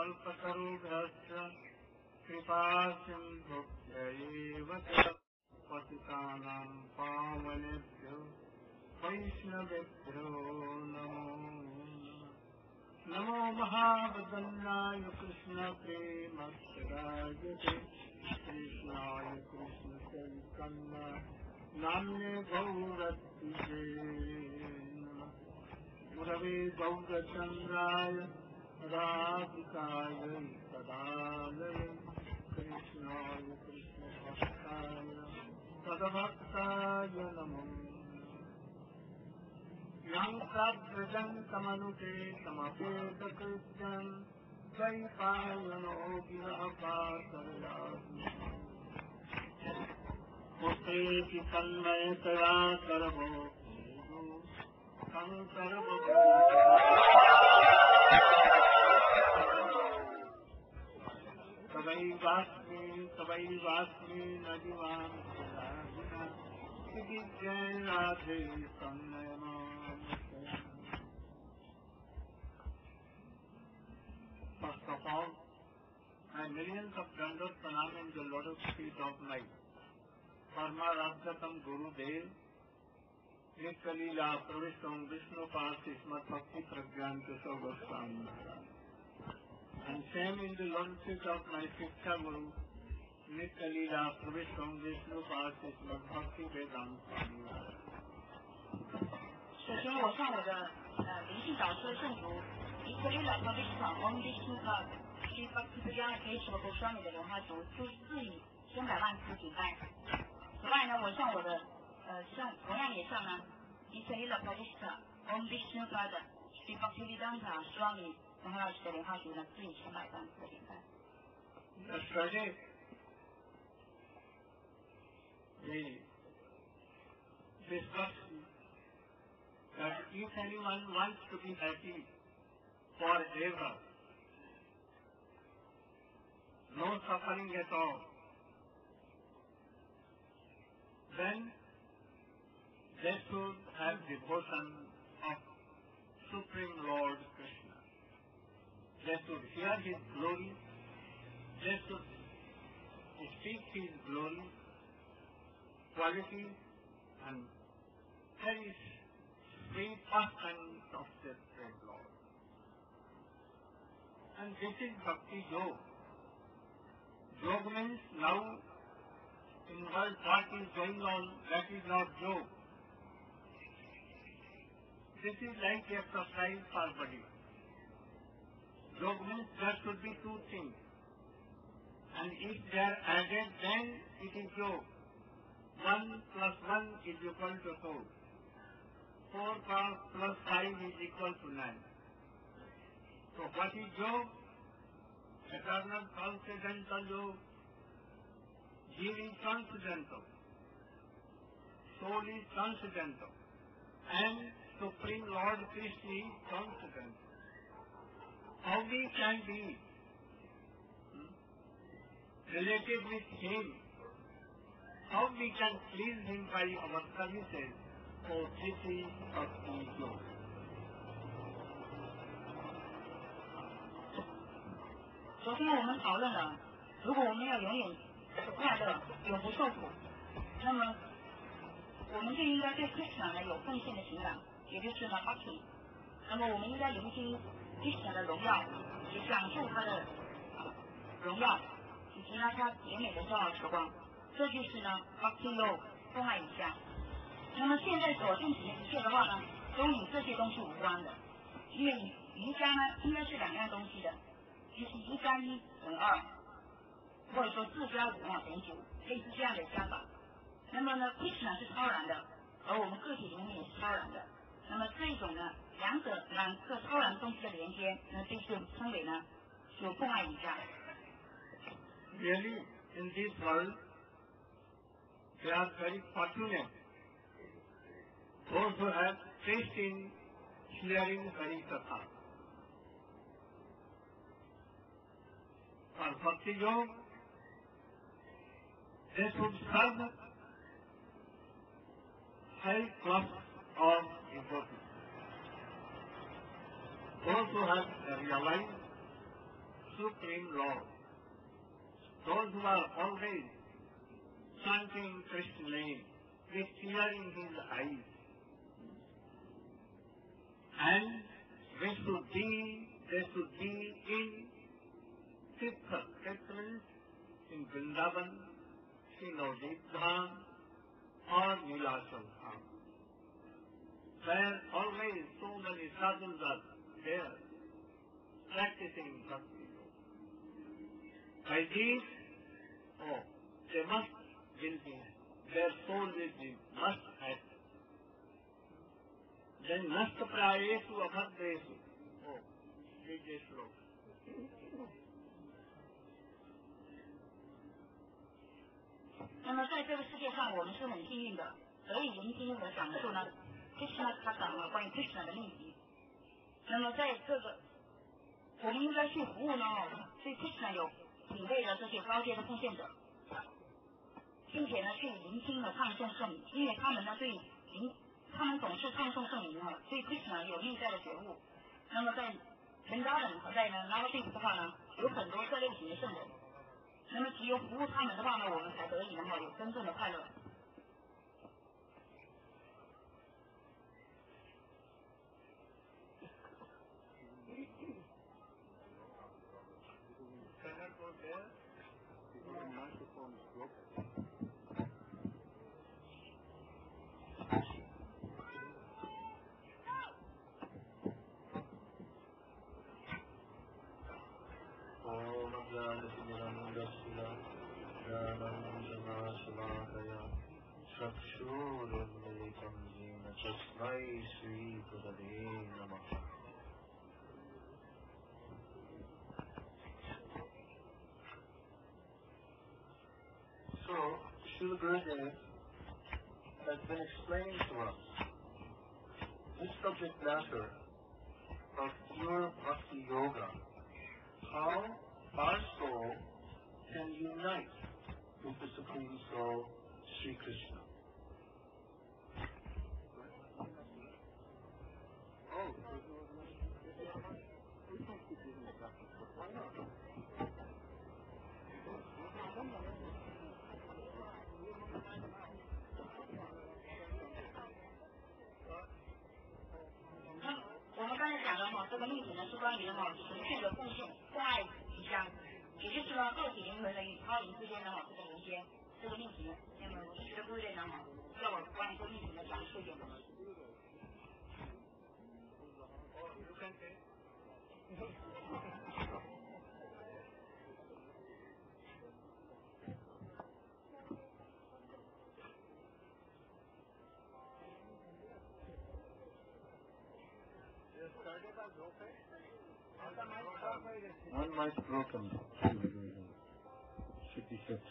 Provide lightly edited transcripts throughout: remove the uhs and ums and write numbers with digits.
कल्पतरुभ्यश्च कृपा सिन्धुभ्यैव च पतितानां पावनेभ्यो वैष्णवेभ्यो नमो नमो महावदन्नाय कृष्ण प्रेमप्रदायते कृष्णाय कृष्ण चैतन्य नाम्ने गौरत्रिजे नमः गुरवे गौरचन्द्राय राधिकायै तदालये कृष्णाय कृष्णभक्ताय तद्भक्ताय नमो यं तद्व्रजन्तमनुपेतमपेतकृत्यं द्वैपायनो गिरहपाकरयामि पुत्रेति तन्मयतया सर्वो तवैवास्मि न जीवामि जय Radhe First of all, my millions of dandavats pranam in the lotus feet of my Paramaradhyatam Guru Dev, Nitya Leela Pravishtam Vishnu Pasi Smat Bhakti Pragyan Keshav Goswami Maharaj. And same in the lotus feet of my Shiksha Guru, Nitya Leela Pravishtam Vishnu Pasi Smat Bhakti Vedanta Swami Maharaj. 首先，我向我的灵性导师圣徒伊克利拉帕维斯塔翁迪舒卡去巴提布加给什么国双美的莲花族致以千百万次敬拜。此外呢，我向我的同样也向呢伊克利拉帕维斯塔翁迪舒卡的去巴提利当塔双美莲花族的莲花族呢致以千百万次敬拜。 Yesterday, we discussed that if anyone wants to be happy forever, no suffering at all, then they should have devotion of Supreme Lord Krishna. They should hear His glory, they should speak His glory, quality, and cherish three persons of the Supreme Lord. And this is Bhakti Yoga. Yoga means now in world what is going on, that is not yoga. This is like exercise for body. Yoga means there should be two things. And if they are added, then it is yoga. 1 plus 1 is equal to 4. 4 plus 5 is equal to 9. So what is yoga? Eternal transcendental yoga. Jeev is transcendental. Soul is transcendental. And Supreme Lord Krishna is transcendental. How we can be related with Him? How we can please Him by our services? So this is Bhakti Yoga. 昨天我们讨论了，如果我们要永远快乐，永不受苦，那么我们就应该对 Krishna 呢有奉献的情感，也就是呢 Bhakti。那么我们应该聆听 Krishna 的荣耀，以及享受他的荣耀，以及呢他甜美的骄傲时光。这就是呢 Bhakti Yoga 奉爱以下。那么现在所进行的一切的话呢，都与这些东西无关的，因为瑜伽呢应该是2样东西的，就是1加1等于2，或者说4加5等于9，类似这样的加法。那么呢 Krishna 是超然的，而我们个体里面也是超然的。那么这一种呢两个超然东西的连接，那这就称为呢有奉爱瑜伽。 Really, in this world, they are very fortunate. Those who have taste in hearing Hari Katha. For Bhakti Yoga, they should serve high class of devotees. Those who have realized Supreme Lord. Those who are always chanting Krishna's name with tear in his eyes. And they should be in Tirtha. Tirtha means in Vrindavan, in Navadvip Dham, or Nilachal Dham. Where always so many sadhus are there, practicing bhakti yoga. By this, they must will be, their soul will be must act. Then nasta prayesu abhadresu. Read this sloka. 那么在这个世界上，我们是很幸运的，得以聆听和讲述呢 Krishna 他讲了关于 Krishna 的秘籍。那么在这个，我们应该去服务呢，对 Krishna 有品味的这些高阶的奉献者，并且呢去聆听和唱诵圣名，因为他们呢他们总是唱诵圣名呢，对 Krishna 有内在的觉悟。那么在Vrindavan和在Navadvip的话呢，有很多这类型的圣人。那么只有服务他们的话呢，我们才得以呢有真正的快乐。 So, Srila Gurudev has been explaining to us this subject matter of pure bhakti yoga, how our soul can unite with the Supreme Soul, Sri Krishna. 这个例子呢是关于持续的奉献、共爱瑜伽，也就是呢个体灵魂的与超灵之间的这个连接。这个例子呢，那么学部队呢要我关于这个例子呢讲述一点东西。 One mic broken. Should be fixed.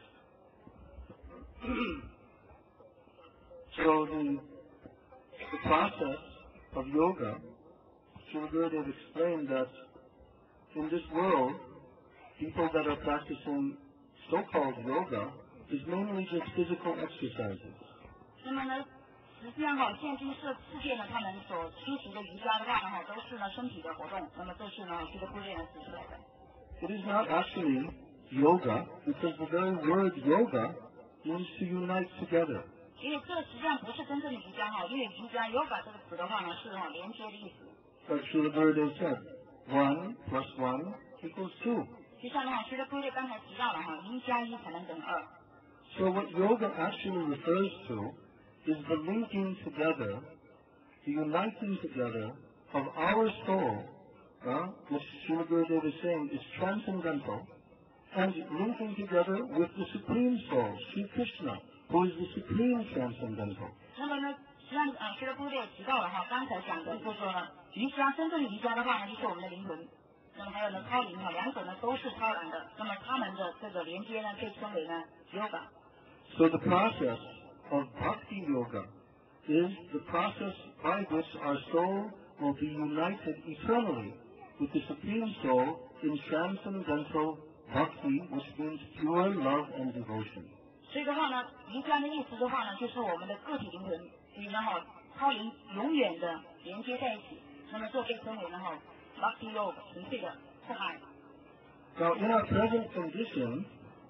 So the process of yoga, Srila Gurudev explained that in this world, people that are practicing so-called yoga is mainly just physical exercises. 那么呢，实际上现今世界呢，他们所修习的瑜伽的话呢，都是呢身体的活动。那么这是呢，这个部队呢指出来的。 It is not actually yoga, because the very word yoga means to unite together. 因为这实际上不是真正的瑜伽因为瑜伽 yoga 这个词的话呢，是连接的意思。 But Srila Gurudev said, 1 plus 1 equals 2. 就像Srila Gurudev 刚才提到了1加1才能等于2。 So what yoga actually refers to is the linking together, the uniting together of our soul, which Srila Gurudev is saying is transcendental, and linking together with the Supreme Soul, Sri Krishna, who is the Supreme Transcendental. 那么呢，实际上Srila Gurudev 提到了刚才讲的就是说呢，瑜伽真正的瑜伽的话呢，就是我们的灵魂。那么还有呢，超灵两者呢都是超然的。那么他们的这个连接呢，被称为呢 yoga。 So the process of bhakti yoga is the process by which our soul will be united eternally with the Supreme Soul in transcendental bhakti, which means pure love and devotion. 所以的话呢，瑜伽的意思的话呢，就是我们的个体灵魂与超灵永远的连接在一起。那么这被称为bhakti yoga，纯粹的奉爱。 Now, in our present condition,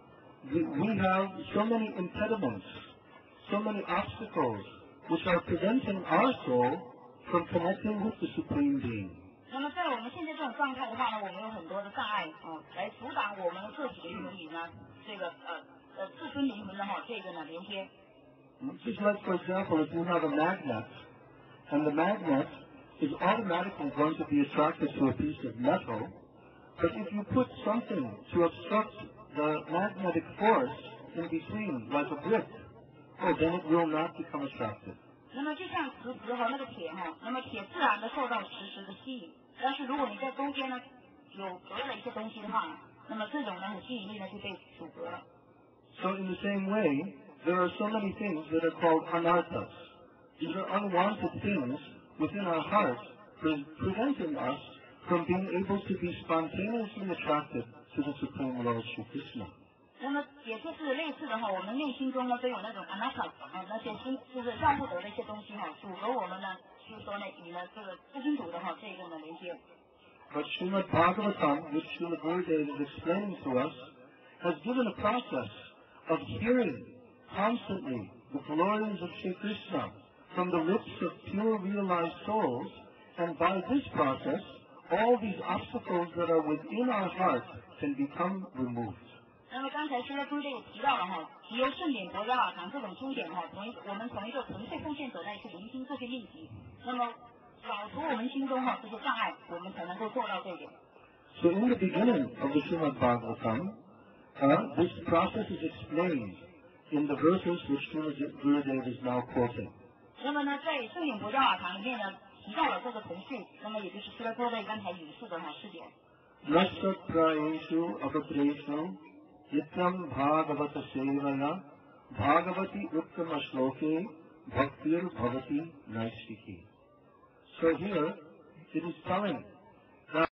we have so many impediments, so many obstacles, which are preventing our soul from connecting with the Supreme Being. 那么在我们现在这种状态的话呢，我们有很多的障碍来阻挡我们个体灵魂与呢这个自尊灵魂的这个呢连接。 Just like, for example, if you have a magnet, and the magnet is automatically going to be attracted to a piece of metal, but if you put something to obstruct the magnetic force in between, like a brick, then it will not become attracted. 那么就像磁石和那个铁那么铁自然的受到磁石的吸引，但是如果你在中间呢有隔了一些东西的话，那么这种呢吸引力呢就被阻隔了。 So in the same way, there are so many things that are called anarthas. These are unwanted things within our hearts, preventing us from being able to be spontaneously attracted to the Supreme Lord Shri Krishna. 那么也就是类似的我们内心中呢都有那种 anatta 那些就是要不得的一些东西阻隔我们呢，就是说呢与呢这个自尊主的这个呢连接。 But Srimad Bhagavatam, which Srila Gurudev is explaining to us, has given a process of hearing constantly the glories of Shri Krishna from the lips of pure realized souls, and by this process, all these obstacles that are within our heart can become removed. 那么刚才师父也提到了提由圣典博雅尔堂这种经典我们从一个纯粹奉献者来去聆听这些秘籍，那么扫除我们心中这些障碍，我们才能够做到这一点。 So in the beginning of the Srimad Bhagavatam, this process is explained in the verses which Srila Gurudev is now quoting. 那么呢，在圣典博雅尔堂里面呢提到了这个程序，那么也就是师父刚才引述的视点。 Nasat prayeshu avatreshu Nityam Bhagavata Sevaya Bhagavati Uttama Shloke Bhaktir Bhavati Naishiki. So here it is telling that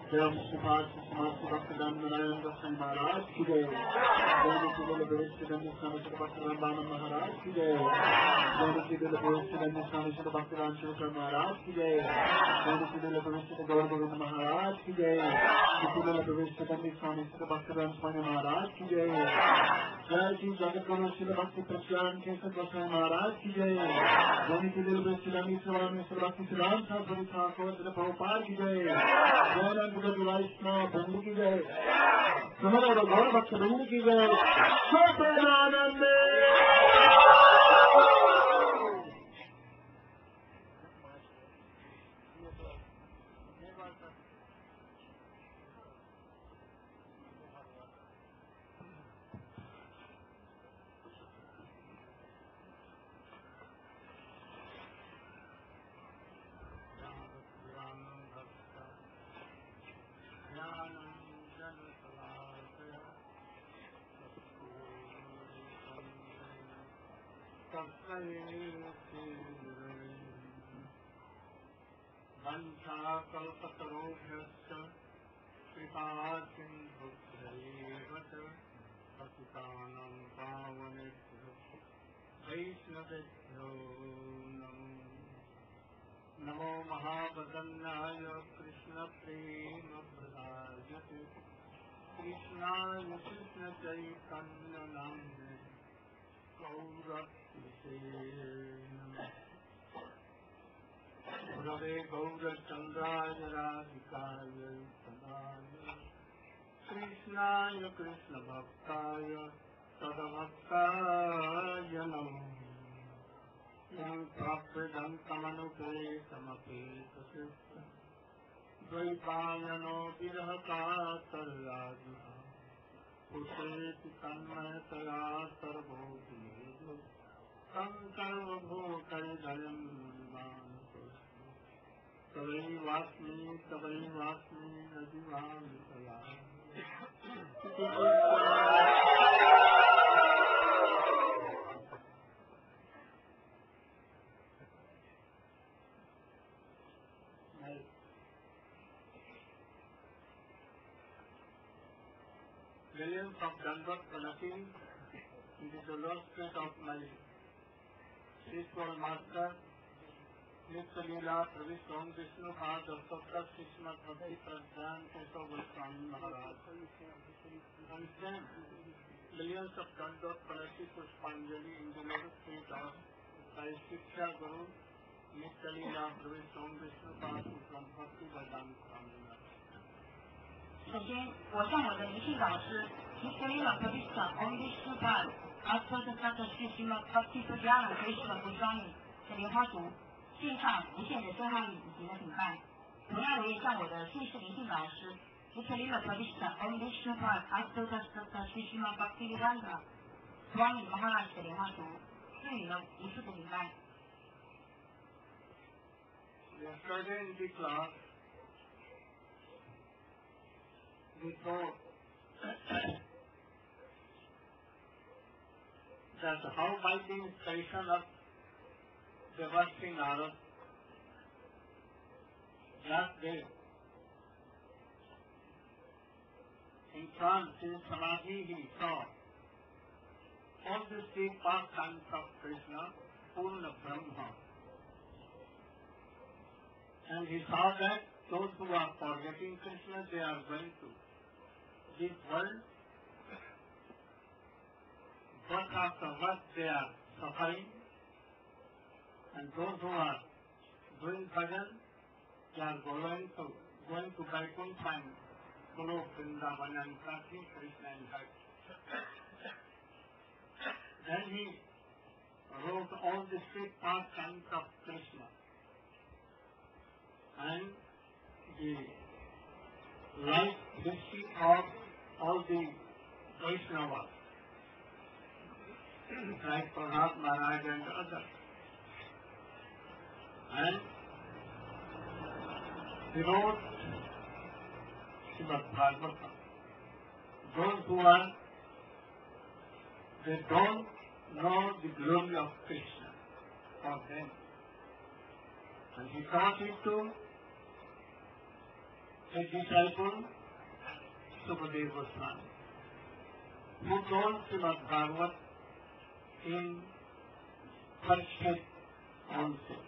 Jai Sripad Srimati Bhaktivedanta Narayan Dasai Maharaj ki jai. Jai Nityananda Bhavishyadananda Swami Sri Bhaktivedanta Maharaj ki jai. Jai Nityananda Bhavishyadananda Swami Sri Bhaktivedanta Shivasar Maharaj ki jai. Jai Nityananda Bhavishyadananda Gaur Govinda Maharaj ki jai. Nityananda Bhavishyadananda Swami Sri Bhaktivedanta Swami Maharaj ki jai. Jai Shri Jagat Guru Sri Bhakti Prasyan Kesar Goswami Maharaj ki jai. Jai Nityananda Bhavishyadananda Swami Sri Bhakti Siddhanta Saraswati Thakur Sri Prabhupada ki jai. Jai Nanda Vaishnava Bhund ki jai. Samara Gaur Bhakta Bhund ki jai. Satananda. वंशाकल्पतरुभ्यश्च कृपासिन्धुभ्यैव च पतितानां पावनेभ्यो वैष्णवेभ्यो नमो महावदन्नाय कृष्णप्रेमप्रदायते कृष्णाय कृष्णचैतन्यनाम्ने गौरकृष्णे गुरवे गौरचन्द्राय राधिकाय तदाय कृष्णाय कृष्णभक्ताय तद्भक्ताय नमो यं प्राप्यदन्तमनुपेतमपेतसिद्ध द्वैपायनो विरहकातर्याजुः पुषेति तन्मयतया सर्वभूतेषु तं सर्वभूतैर्जयं तवैवास्मि न जीवामि तया Millions of Dandavat Pranati in the dolorous state of my spiritual master, Nitya Leela Pravish Ram Vishnu Pad Dr. Srimad Bhakti Pradhan Keshav Goswami Maharaj. Understand? Millions of Dandavat Pranati Pushpanjali in the dolorous state of my Shiksha Guru, Nitya Leela Pravish Ram Vishnu Pad from Bhakti Pradhan Swami Maharaj. 首先，我向我的灵性导师Nityalila Pravishta Om Vishnu Pad Aswata Sata Sri Srimad Bhakti Pradhan Keshav Goswami的莲花足献上无限的真爱以及的顶拜。同样，我也向我的姓氏灵性导师Nityalila Pravishta Om Vishnu Pad Aswata Sata Sri Srimad Bhakti Pradhan Swami Maharaj 的莲花足赐予了无数的顶拜。 Yesterday in the class, we saw that how by the inspiration of Devasthi Narad, just there, in trance, in Samadhi, he saw all the three pastimes of Krishna, Purna Brahma. And he saw that those who are forgetting Krishna, they are going to this world, what after what they are suffering, and those who are doing bhajan, they are going to Vaikuntha and Guru Vrindavan and touching Krishna in heart. Then he wrote all the three pastimes of Krishna and the life history of all the Vaishnavas, like Prahlad Maharaj and others. And he wrote Srimad Bhagavatam. Those who are, they don't know the glory of Krishna for them. And he taught it to his disciple Sukadeva Goswami, who told Srimad Bhagavat in Parikshit also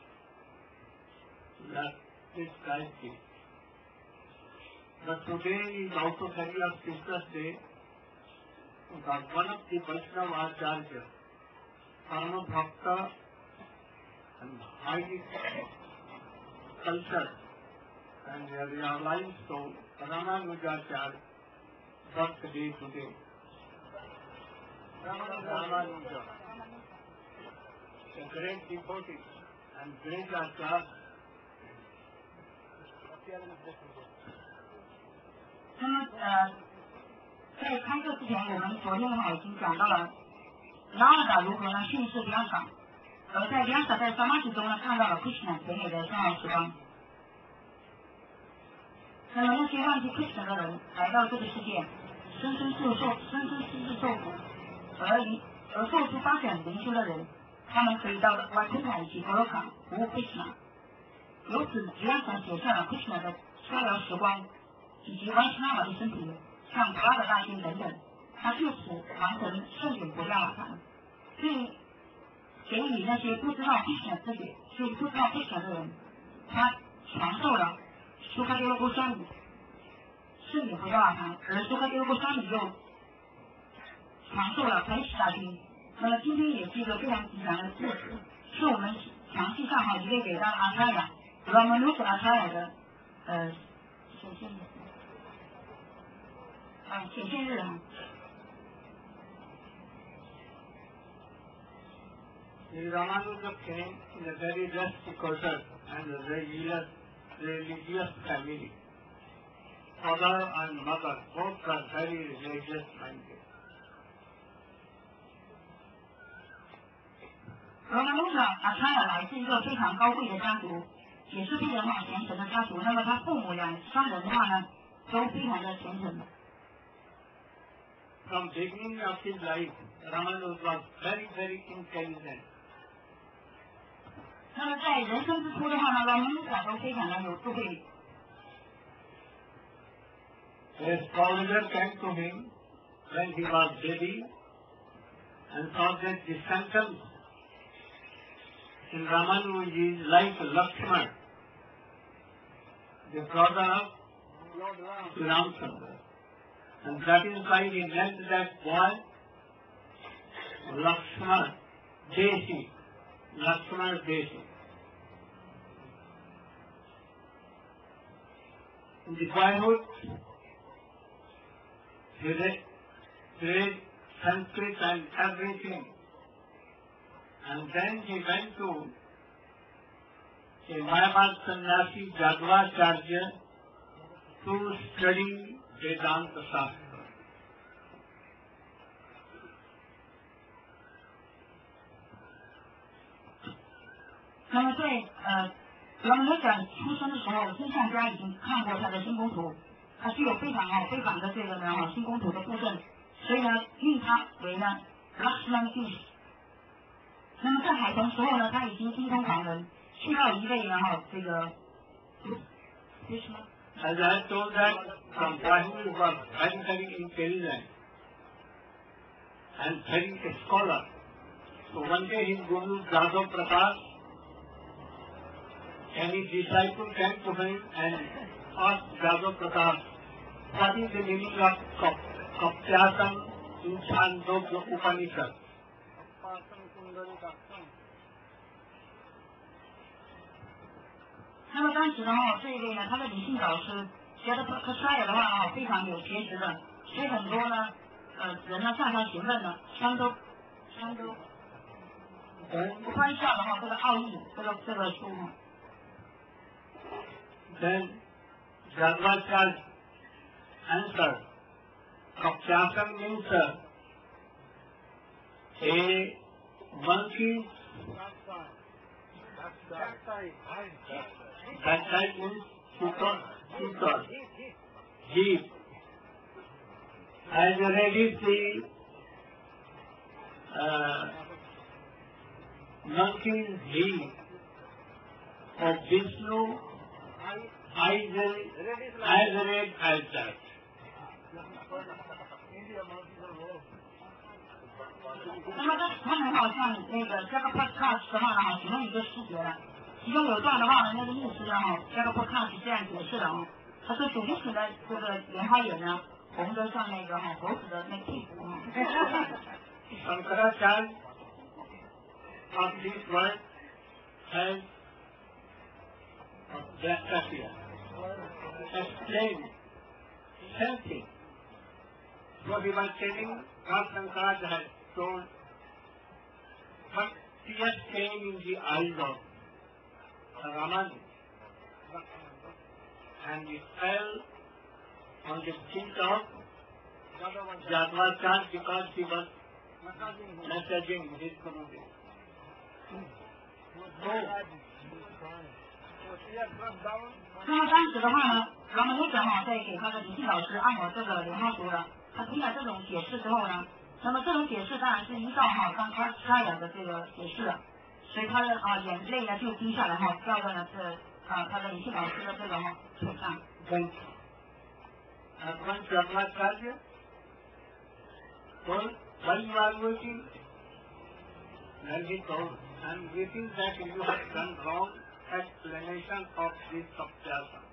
that this guy did. But today is also very auspicious day that one of the Vaishnava Acharya, Parama Bhakta and highly cultured and realized so Ramanujacharya birthday today. Ramanuja, a great devotee and great Acharya. 那么在开课之前，我们昨天已经讲到了拉尔达如何呢训斥vyasa，而在vyasa在Samadhi中呢看到了 Krishna 甜美的相爱时光。那么那些忘记 Krishna 的人来到这个世界，生生世世受苦，而做出发展灵修的人，他们可以到了 Vaikuntha 以及 Goloka 服务 Krishna。由此vyasa写下了 Krishna 的逍遥时光。以及Vaishnava的身体，像普拉的大仙等等，他就此完成圣典国家瓦坛，并给予那些不知道 Krishna 这些，就是不知道 Krishna 的人，他传授了Sukadeva Goswami圣典国家瓦坛，而Sukadeva Goswami又传授了Parikshit大经。那么今天也是一个非常吉祥的日子，是我们详细上一位给到Acharya Ramanuja Acharya的显现日啊。 Ramanuja came in a very rustic culture and a religious family. Father and mother both are very religious minded. Ramanuja Acharya 来自一个非常高贵的家族，也是非常虔诚的家族。那么他父母双人的话呢，都非常的虔诚。 From beginning of his life, Ramanuja was very, very intelligent. 那么在人生之初的话呢，Ramanuja都非常的有智慧。 A astrologer came to him when he was baby and saw that the symptoms in Ramanuja is like Lakshman, the brother of Sri Ramchandra. And that is why he named that boy Lakshman Desi. Lakshman Desi. In the boyhood, he read Sanskrit and everything. And then he went to a Mayavad Sannyasi Jadavacharya to study Vedanta Shastra. 那么在Ramanuja出生的时候，星象家已经看过他的星宫图，他具有非常非凡的这个星宫图的布阵，所以呢，命他为呢 Lakshman Desi。那么在海童时候呢，他已经精通旁人，去到一位这个 As I told that from childhood he was very, very intelligent and very a scholar. So one day his Guru Jadava Prakash and his disciple came to him and asked Jadava Prakash, what is the meaning of Kaptyasam in Chandogya Upanishad? 那么当时这一位呢，他的理性导师觉得Acharya的话非常有学识的，所以很多人向他询问相都关下这个奥义，这个书 Then Jadavacharya answered, Kaptyasam means a monkey. Backside means tutor, jeep. As you read it, the monkey's heel of Vishnu I will as red as that. 那么他很好像那个这个 podcast 的话呢，其中一个细节了，其中有段的话呢，那个意思呢，这个 podcast 这样解释的啊，他说主力型的这个莲花眼呢，红的像那个猴子的那屁股啊。 Shankaracharya of this world has explained something. What he was telling, what Shankaracharya had told, but tears came in the eyes of Raman, and it fell on the feet of Yadavacharya because he was messaging his Gurudev. So, 那么当时的话呢，然后那个在给他的灵性老师按我这个莲花图了，他听了这种解释之后呢，那么这种解释当然是依照刚他沙雅的这个解释了，所以他的眼泪呢就滴下来掉在了他的灵性老师的这个腿上。 Once Yadavacharya told, why you are waiting? Then he told, I am waiting that you have done wrong explanation of this Saptyasa.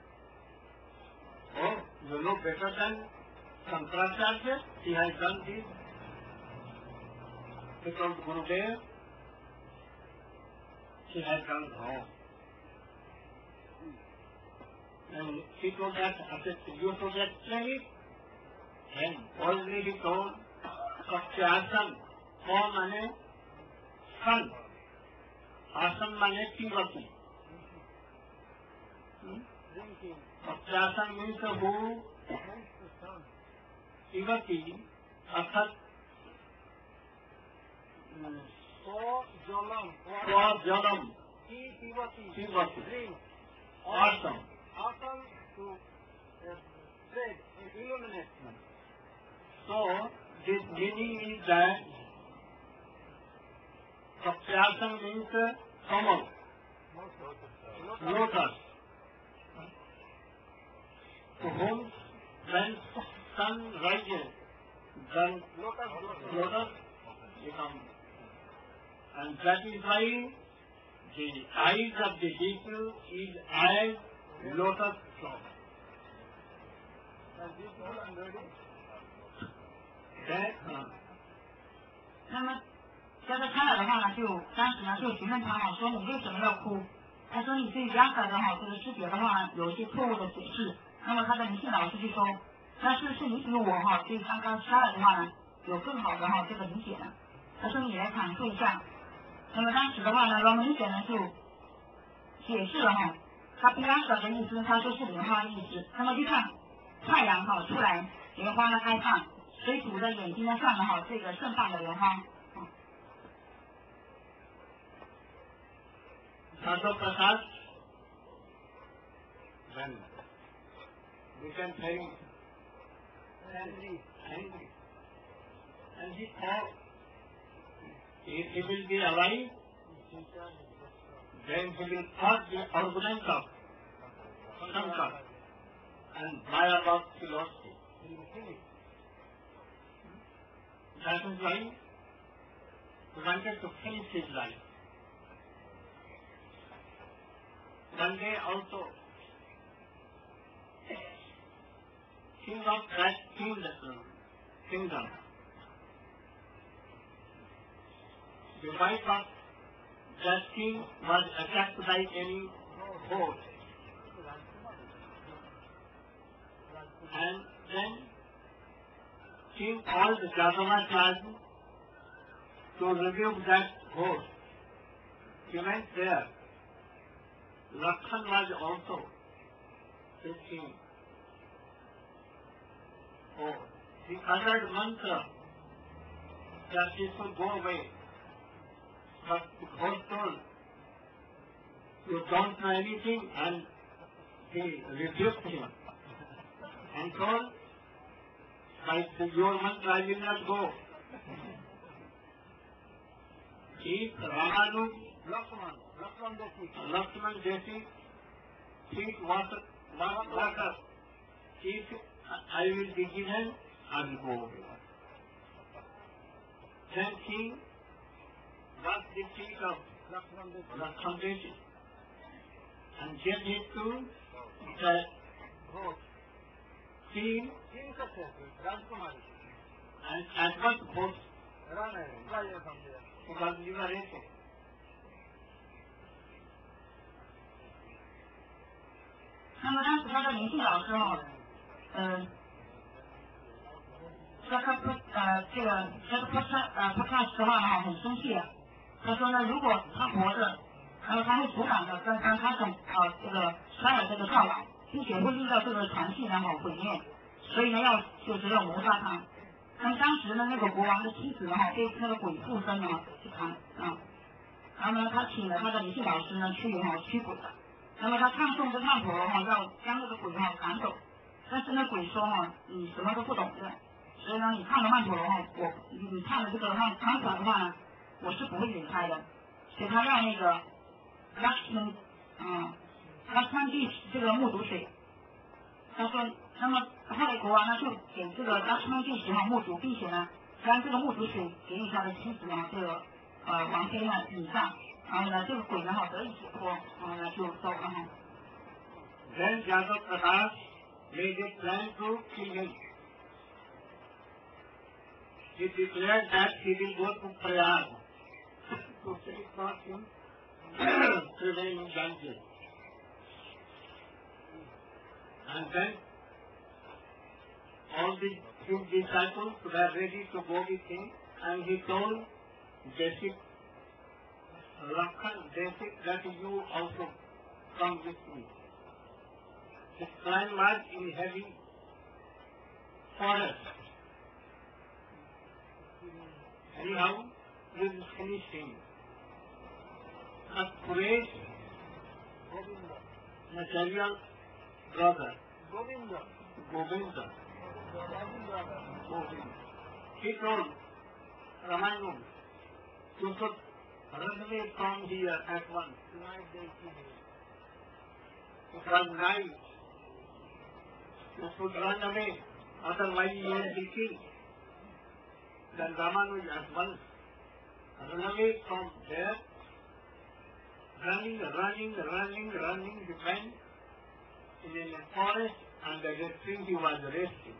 Oh, you know better than Shankaracharya, he has done this. He told Gurudev, he has done wrong. And he told that, you should explain it. And already he told, Saptyasam, form mane sun. Asam mane Tivati. Saptyasam means who? Tivati, Asat. Jalam. Tivati. Asam. Awesome to spread, illuminate. So, this meaning is that Saptyasam means Kamal, lotus, to whom when sun rises, then lotus becomes. And that is why the eyes of the people is as lotus flower. That, 那么这个看了的话呢，当时呢就询问他说你为什么要哭？他说你对亚瑟的这个师姐的话呢有一些错误的解释。那么他的灵性老师就说，但是你比我对刚刚沙尔的话呢有更好的这个理解了。他说你来阐述一下。那么当时的话呢，罗门姐呢就解释了他比亚瑟的意思，他说是莲花的意思。那么就看太阳出来，莲花呢开放，水煮的眼睛呢上了这个盛放的莲花。 Sadhu Prasad, then became very angry. And he thought, if he will be alive, then he will cut the argument of Shankar and Maya about philosophy. That is why he wanted to finish his life. One day also, king of that kingdom, the wife of that king was attacked by any horse. And then king called Yadavacharya to rebuke that horse. He went there. Lakshman was also with him. Oh, he uttered mantra that he should go away. But the horse told, you don't know anything, and he rebuked him and told, by your mantra I will not go. If Ramanuj Lakshman Deshi treat water. If I will be given, I will go over. Then king washed the feet of Lakshman and gave it to the king and at once both was liberated. 那么当时他的灵性老师哦，这个不看实话哈，很生气的。他说呢，如果他活着，然后他会阻挡的跟他这个杀了这个赵老，并且会令到这个传系呢毁灭，所以呢就是要谋杀他。那么当时呢那个国王的妻子呢被那个鬼附身呢去砍然后呢他请了他的灵性老师呢去驱鬼的。那么他唱诵跟唱婆罗要将那个鬼赶走，但是那鬼说你什么都不懂的，所以呢你唱的曼陀罗你唱的这个曼陀的话呢，我是不会离开的，所以他让那个Lakshman地这个木竹水，他说，那么后来国王呢就给这个Lakshman地洗好木竹，并且呢将这个木竹水给予他的妻子这个王妃呢饮上。然后呢，这个鬼呢得以解脱，然后呢就走了 Then Jadava Prakash made a plan to kill him. He declared that he will go to Prayag to seek for him prevailing danger. And then all his disciples were ready to go with him, and he told Desik, Lakhan, Desik, that you also come with me. His plan was in heavy forest. Anyhow, we will finish him. But Quresh, material brother, Govinda. He told Ramayana, you should run away from here at once. It was night. You should run away, otherwise you will be killed. Then Ramanuj at once run away from there, running, he went in a forest, and at a tree he was resting.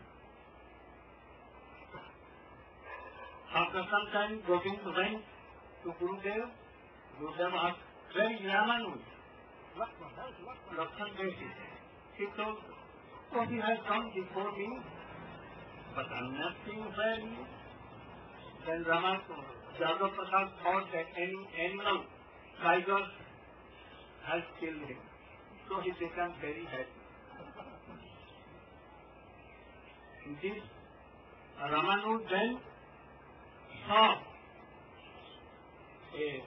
After some time, Govind went to Gurudev. Gurudev asked, where is Ramanuj? Lakshman Deshi. He told, oh, he has come before me, but I am not seeing where he is. Then Jadava Prakash thought that any animal, tiger, has killed him. So he became very happy. In this, Ramanuj then saw a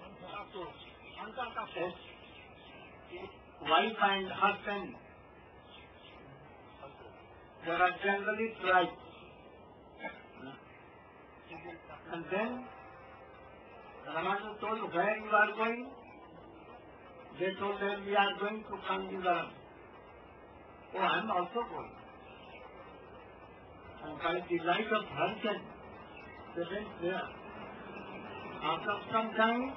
wife and husband. They are generally tribes. And then Ramanuj told where you are going. They told them we are going to Kanjivaram. Oh, I am also going. And by the light of Harshan, they went there. After some time,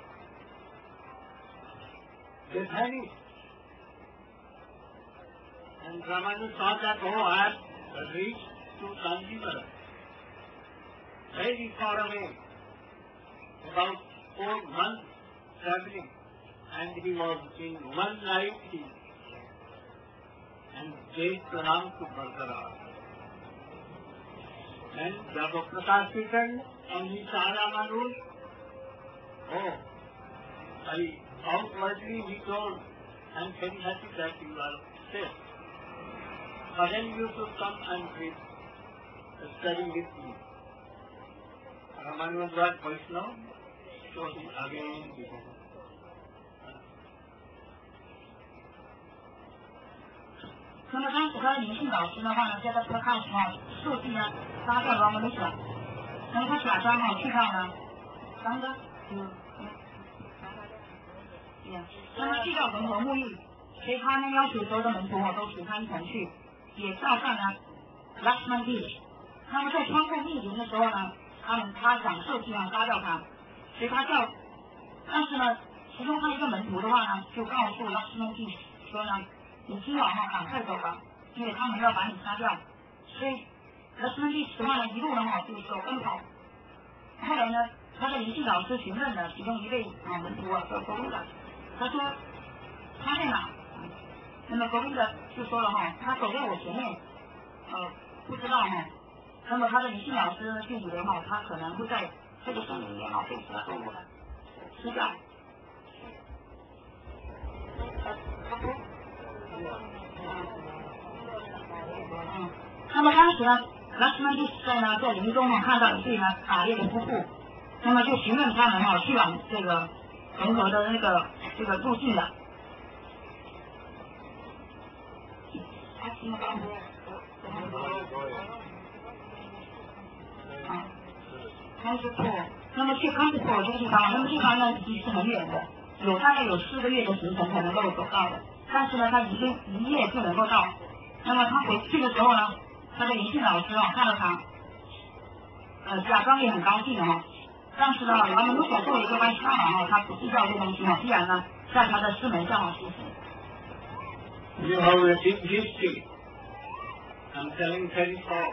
they vanished. And Ramanuj saw that, oh, I have reached to Kanjivaram. Very far away, about 4 months traveling, and he was in one night and gave pranam to Bhartara. And Jadava Prakash returned and he saw Ramanuj. Oh, outwardly he told, I am very happy that you are safe. Again you should come and study with me. Ramanuj was Vaishnava, so he again began. 那么当时他的灵性老师的话呢，叫他看设计呢杀掉罗摩尼想，那么他假装去到呢，当个那么去到恒河沐浴， 所以他呢要求所有的门徒都随他一同去，也照上了 Lakshman Beach。那么在穿过密林的时候呢，他想设计杀掉他，所以他叫，但是呢，其中他一个门徒的话呢，就告诉 Lakshman Beach 说呢，你今晚赶快走吧，因为他们要把你杀掉。所以 Lakshman Beach 的话呢，一路呢就走奔跑。后来呢，他的灵性老师询问了其中一位门徒叫Govinda，他说他在哪？那么Govinda就说了他走在我前面，不知道那么他的灵性老师呢就以为他可能会在这个森林里面被其他动物吃掉。那么当时呢，Lakshman Beach在林中看到一对打猎的夫妇，那么就询问他们去往这个恒河的这个路径的。康斯珀，那么去康斯珀这个地方，那么地方呢其实是很远的，大概有4个月的行程才能够走到的，但是呢他一夜就能够到。那么他回去的时候呢，他的灵性老师看到他，假装也很高兴但是呢，他们如果作为一个外向他不计较这东西必然呢在他的师门上施行。 You have a deep history. I'm telling very short.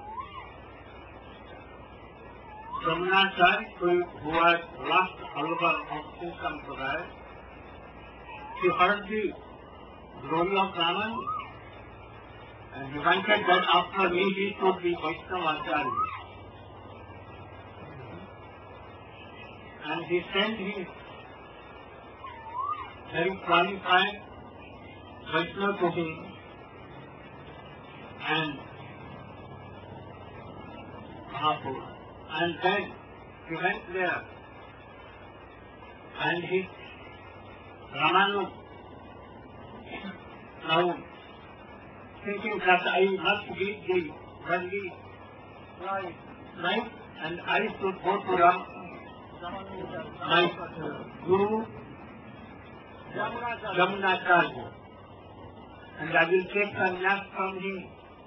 Ramnacharya, who had lost Alvar of his Sampradaya, he heard the glory of Raman and he wanted that after me he should be Vaishnavacharya. And he sent his very qualified Vaishnava to him and Mahaprabhu. And then he went there and he Ramanu now thinking that I must give the worldly life and I should go to my Guru Jamunacharya and I will take sannyas from him.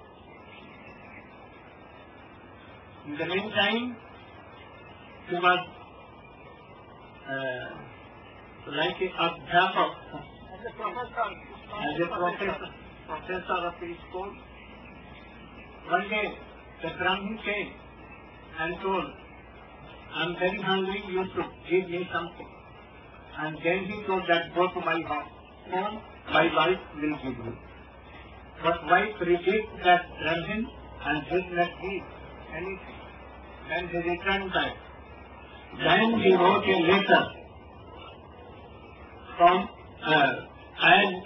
In the meantime, he was like a Adhyapak, as a professor of his school. One day, the Brahmin came and told, I am very hungry, you should give me something. And then he told that go to my home, my wife will give you. But wife rejected that Brahmin and did not give anything. Then he returned back. Then he wrote a letter from and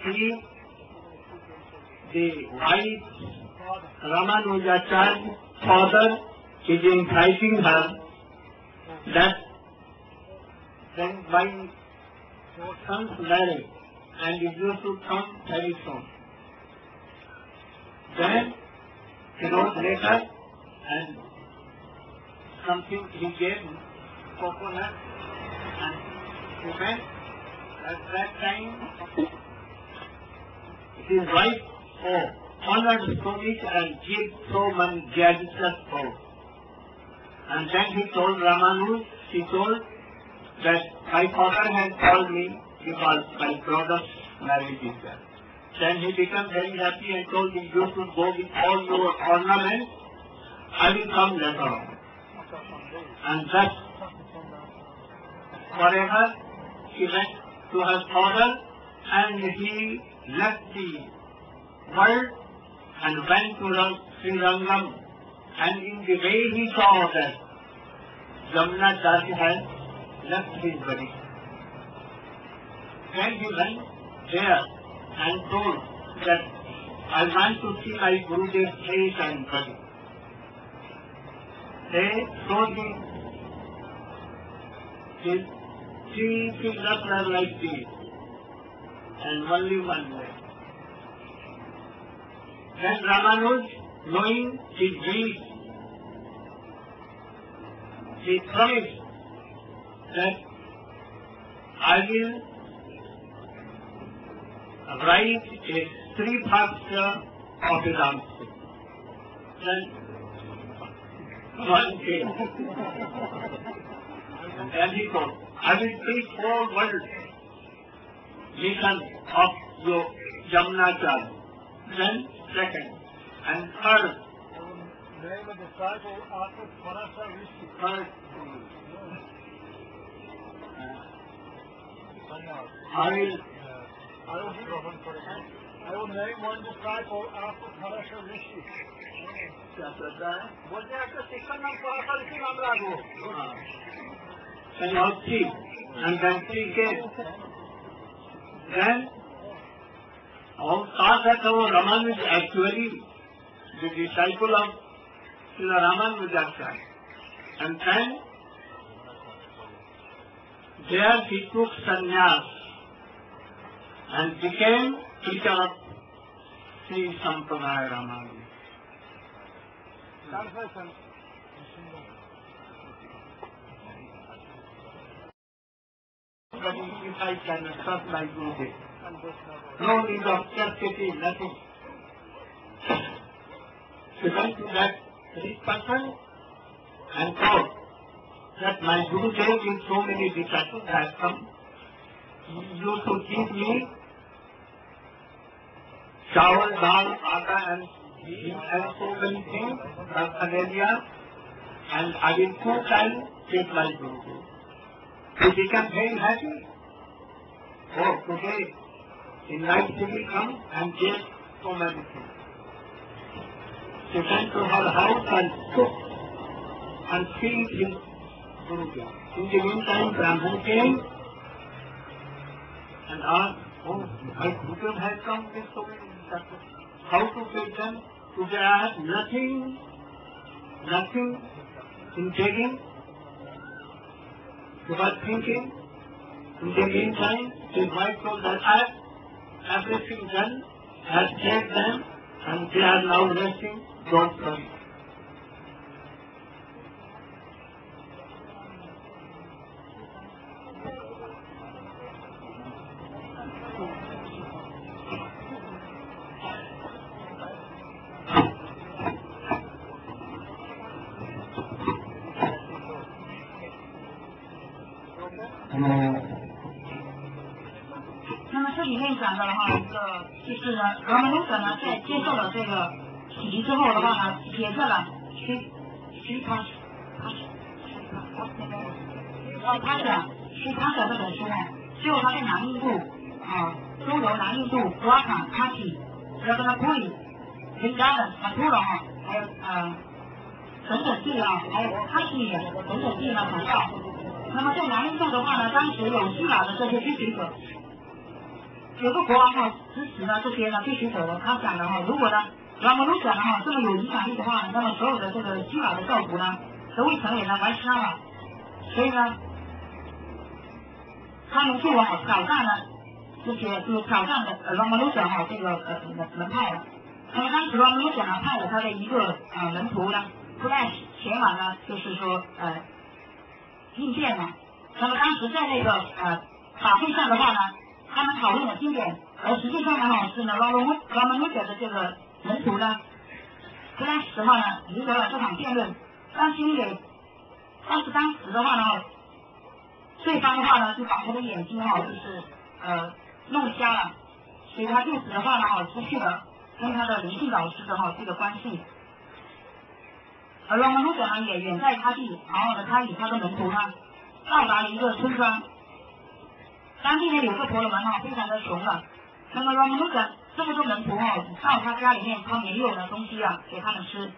the wife Ramanujacharya's father is inviting her that then my son's marriage and you should come very soon. Then he wrote letter and something he gave coconut and he went. At that time his wife honored so much and gave so many gadgets for. And then he told she told that my father had called me because my brother's marriage is there. Then he became very happy and told me, you should go with all your ornaments, I will come later on. And thus, forever, he went to her father and he left the world and went to Srirangam. And in the way he saw that Jamunacharya had left his body. Then he went there and told that I want to see my Gurudev's face and body. They showed him his 3 fingers were like this and only one leg. Then Ramanuj, knowing his wish, he promised that I will write a 3 parts of his answer. Then one came. And he told, I will take whole world mission of your Yamunacharya. Then second and third. Name a disciple after Parasa Rishi. Third. I will name one disciple after Parasa Rishi. बोलते हैं आपका शिक्षण नाम Parasa Rishi नाम लागू. And all three. And then three came. Then all thought that Raman is actually the disciple of Srila Ramanujacharya. And then there he took sannyas and became teacher of Sri Sampradaya Ramanuja. Translation. But if I can stop my Gurudev, no need of chastity, nothing. He went to that rich person and told that my Gurudev in so many disciples has come. You should give me chawal, dal, atta and so many things from Anelia, and I will cook and take my Gurudev. He became very happy. Oh, today in night he will come and get so many things. She went to her house and cooked and feed his Gurudev. In the meantime, Brahman came and asked, oh, my Gurudev has come with so many disciples. How to feed them? Today I have nothing in taking. He was thinking. In the meantime, his wife told that everything done, has fed them, and they are now resting. Don't worry. 讲的哈，一个就是呢，罗门者呢在接受了这个洗礼之后的话呢，写下了他这本书呢，最后他在南印度中游南印度瓜卡卡提、然后呢普里、林加的马图罗哈，还有等等地还有卡西等等地呢讲到。那么在南印度的话呢，当时有希腊的这些居住者。有个国王支持呢这些呢必须者呢，他讲的如果呢拉摩鲁讲的这么有影响力的话，那么所有的这个希腊的教徒呢都会成为呢完杀了，所以呢他们就挑战呢这些就是挑战的拉摩鲁讲这个门派了。那么当时拉摩鲁讲呢派了他的一个门徒呢 Flash 前往呢就是说应变嘛。那么当时在那个法会上的话呢。他们讨论了经典，而实际上呢，是呢拉摩鲁者的这个门徒呢，格拉什的话呢，赢得了这场辩论。当时的话呢，对方的话呢，就把他的眼睛就是弄瞎了，所以他就此的话呢，失去了跟他的灵性老师的这个关系。而拉摩鲁者呢，也远在他地，然后呢，他与他的门徒呢，到达了一个村庄。当地呢有个婆罗门非常的穷了，那么拉摩鲁者这么多门徒到他家里面，他没有呢东西给他们吃。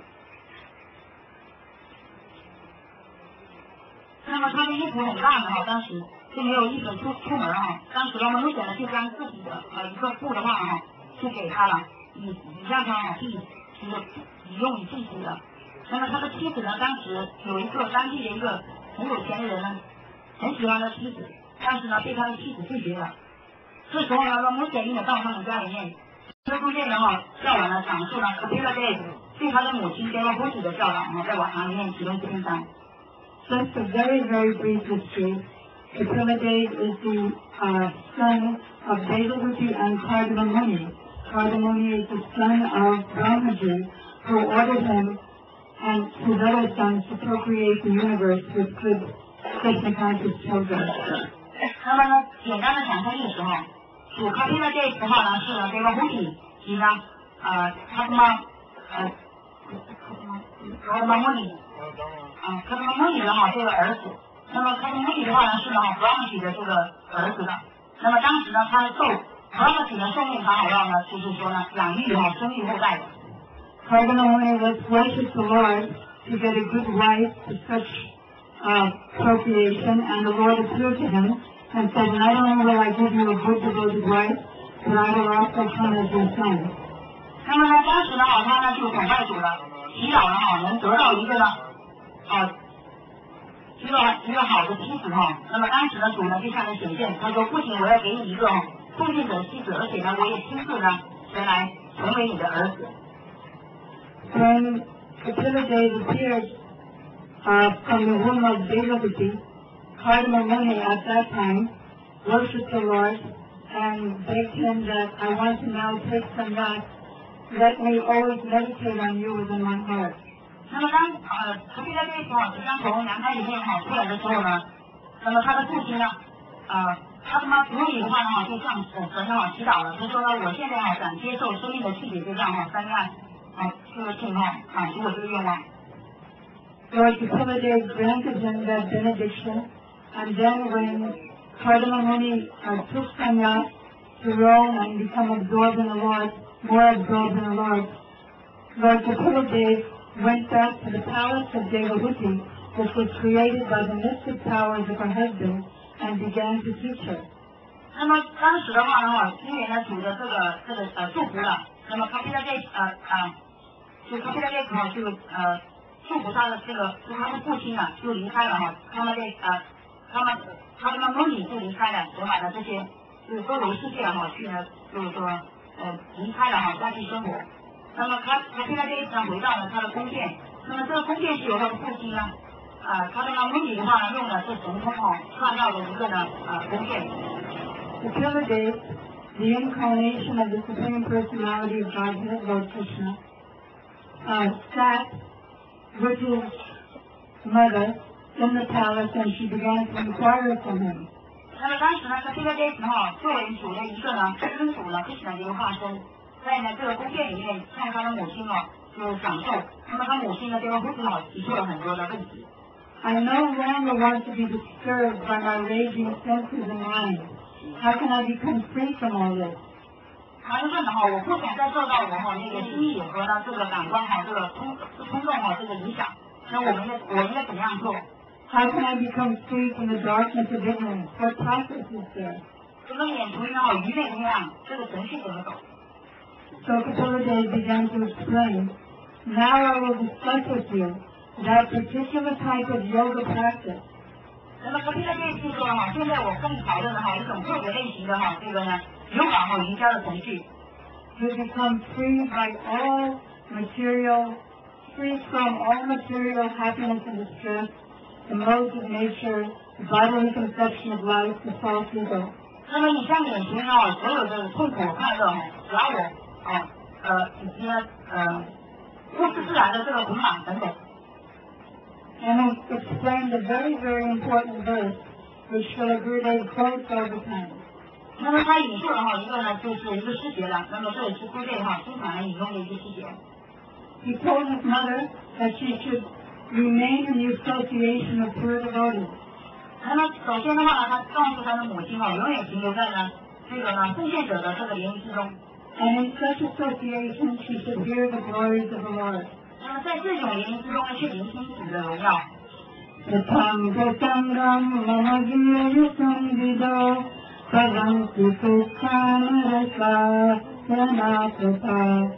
那么他的衣服很烂的当时就没有衣服出门当时拉摩鲁者呢就将自己的一个布的话就给他了，你让他以用于祭祀的。那么他的妻子呢，当时有一个当地的一个很有钱的人呢，很喜欢的妻子。但是呢，被他的妻子拒绝了。这时候呢，拉摩鲁者引导到他们家里面，这中间教导呢讲述了他对他的母亲跟他夫子的教导在往常里面其中1篇章。 Just a very, very brief history. The Prabhupada is the son of Devahuti and Kardamamuni. Kardamamuni is the son of Brahmaji, who ordered him and his other sons to procreate the universe with good Krishna conscious children. 那么呢，简单的讲一下历史哈，属卡皮的这一时候呢是这个胡体及呢卡德玛穆里卡德玛穆里的哈这个儿子。那么卡德玛穆里的话呢是呢布拉姆体的这个儿子的。那么当时呢他受布拉姆体的寿命刚好要呢就是说呢养育哈生育后代的。 Kardamamuni was gracious to Lord to get a good wife to such procreation, and the Lord appeared to him and said, not only will I give you a good devoted wife, but I will also come as your son. 那么呢，当时呢，他呢就广拜主了，祈祷呢，能得到一个呢，一个好的妻子哈。那么当时呢，主呢就向他显现，他说：“父亲，我要给你一个奉献者妻子，而且呢，我也亲自呢前来成为你的儿子。” When Kapila appeared from the womb of Devahuti, Kardamamuni at that time worshipped the Lord and begged him that I want to now take some rest. Let me always meditate on you within my heart. 那么当kapila这一次将从娘胎里面出来的时候呢，那么他的父亲呢，他母女的话呢就向神祈祷了，他说呢，我现在想接受生命的气体，就这样三愿这个情况满足我这个愿望。 Lord Kapila granted him that benediction, and then when Kardamamuni took sannyas to roam and become absorbed in the Lord, more absorbed in the Lord, Lord Kapila went back to the palace of Devahuti, which was created by the mystic powers of her husband, and began to teach her. 那么当时的话呢，因为呢主的这个祝福了，那么Kapila就Kapila这个祝福他的这个，就他的父亲啊就离开了哈，他们母女就离开了，所买的这些就是周围世界哈去呢，就是说离开了哈，再去生活。那么Kapila这一次呢回到了他的宫殿，那么这个宫殿是由他的父亲呢，他的母女的话呢用的是神通创造的一个呢宫殿。 Kapila, the incarnation of the Supreme Personality of Godhead, Lord Krishna, sat with his mother in the palace, and she began to inquire from him. 那么当时呢，Kapila这一次作为主的一个呢尊主呢，Krishna的一个化身，在呢这个宫殿里面向他的母亲就是享受。那么他母亲呢，这个胡子提出了很多的问题。 I no longer want to be disturbed by my raging senses and mind. How can I become free from all this? 他就问了我不想再受到我那个心意和呢这个感官这个冲动这个影响。那我应该怎么样做 ？How can I become free from the darkness of ignorance? What process is there? 怎么免除愚昧黑暗？这个程序怎么走 So Kapila began to explain. Now I will discuss with you that particular type of yoga practice. 那么Kapila这一次说现在我跟你讨论的一种特别类型的这个呢yoga瑜伽的程序。 To become free by all material, free from all material happiness and distress, the modes of nature, the bodily conception of life, the false ego. 那么你像免除所有的痛苦快乐小我以及呢不是自然的这个捆绑等等。 And he explained a very, very important verse, which Srila Gurudev quotes all the time. 那么他引述的一个呢，就是一个诗节了。那么这也是Gurudev经常引用的一个诗节。 He told his mother that she should remain in the association of pure devotees. 那么首先的话呢，他告诉他的母亲永远停留在呢这个呢奉献者的这个联谊之中。 And in such association, she should hear the glories of the Lord. 那么在这种联谊之中呢，去聆听主的荣耀。 Pratham prasangam mamajiya sanvido pavanti krishnarasa yanatata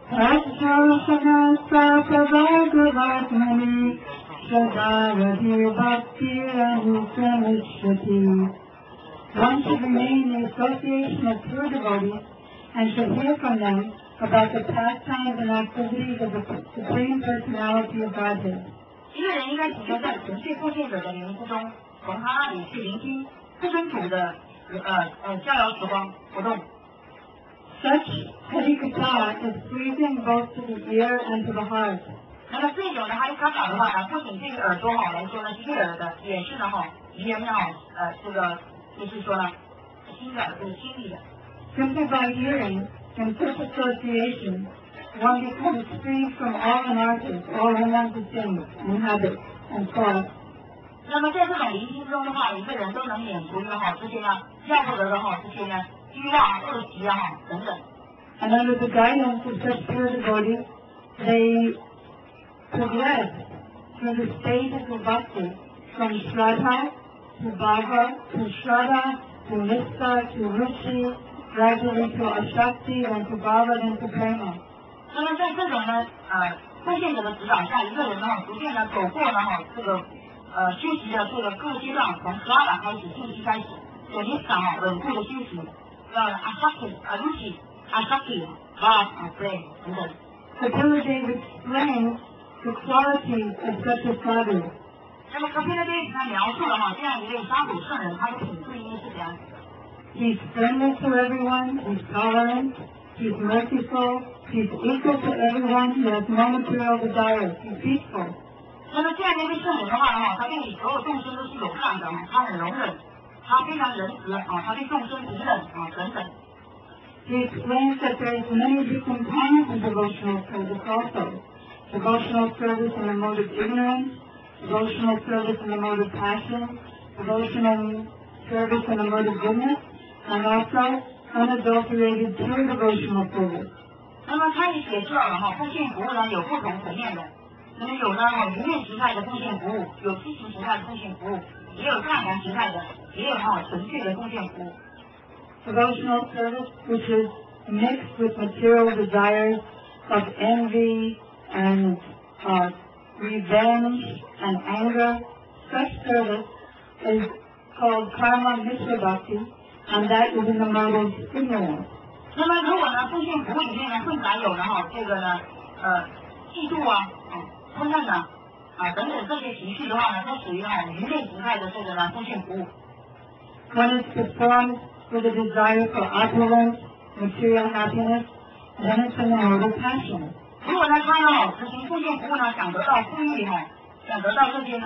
Ashashanasa prabhagavatmani Shadavati bhakti anusamishati. One should remain in the association of pure devotees and should hear from them about the pastimes and activities of the Supreme Personality of Godhead. 一个人应该停留在纯粹奉献者的联谊之中，从他那里去聆听至尊主的逍遥时光活动。 Such harikatha is pleasing both to the ear and to the heart. 那么这种的哈利卡塔的话呢，不仅对于耳朵哈来说呢是悦耳的，也是呢哈怡人呢这个就是说呢心的这个心理的。 Simply by hearing and such association, one becomes free from all anarthas, all unwanted things and habits and thoughts. 那么在这种聆听中的话，一个人都能免除于哈这些呢要不得的哈这些呢欲望、恶习啊等等。 And under the guidance of such pure devotees, they progress through the stages of bhakti, from Shraddha to Bhava to Shraddha to Nistha to Ruchi, gradually to Ashakti, then to Bhava, then to Prema. 那么在这种呢奉献者的指导下，一个人呢逐渐的走过了哈这个修习的这个各阶段，从Shraddha开始进习开始，从Nistha稳固的修习，到Ashakti、Ruchi、Ashakti、Bhava、Prema 等等。 The Gurudev explains the qualities of such a sadhu. 那么Kapila Dev他描述了哈这样一位沙土圣人，他的品质应该是怎样子的？ He's friendly to everyone, he's tolerant, he's merciful, he's equal to everyone, he has no material desires, he's peaceful. 那么这样的一位圣人的话呢，他对所有众生都是友善的，他很容忍，他非常仁慈他对众生平等等等。 He explains that there is many different kinds of devotional service also. Devotional service in the mode of ignorance, devotional service in the mode of passion, devotional service in the mode of goodness, and also unadulterated pure devotional service. 那么他也解释了奉献服务呢有不同层面的，那么有呢愚昧形态的奉献服务，有激情形态的奉献服务，也有善良形态的，也有纯粹的奉献服务。 Devotional service, which is mixed with material desires of envy and revenge and anger, such service is called karma mishra bhakti, and that is in the mode of ignorance. 那么如果呢奉献服务里面呢混杂有呢这个呢嫉妒嗔恨等等这些情绪的话呢，它属于愚昧形态的这个呢奉献服务。 When it's performed with a desire for opulence, material happiness, then it's in the mode of passion. 如果呢他呢执行奉献服务呢，想得到富裕想得到这些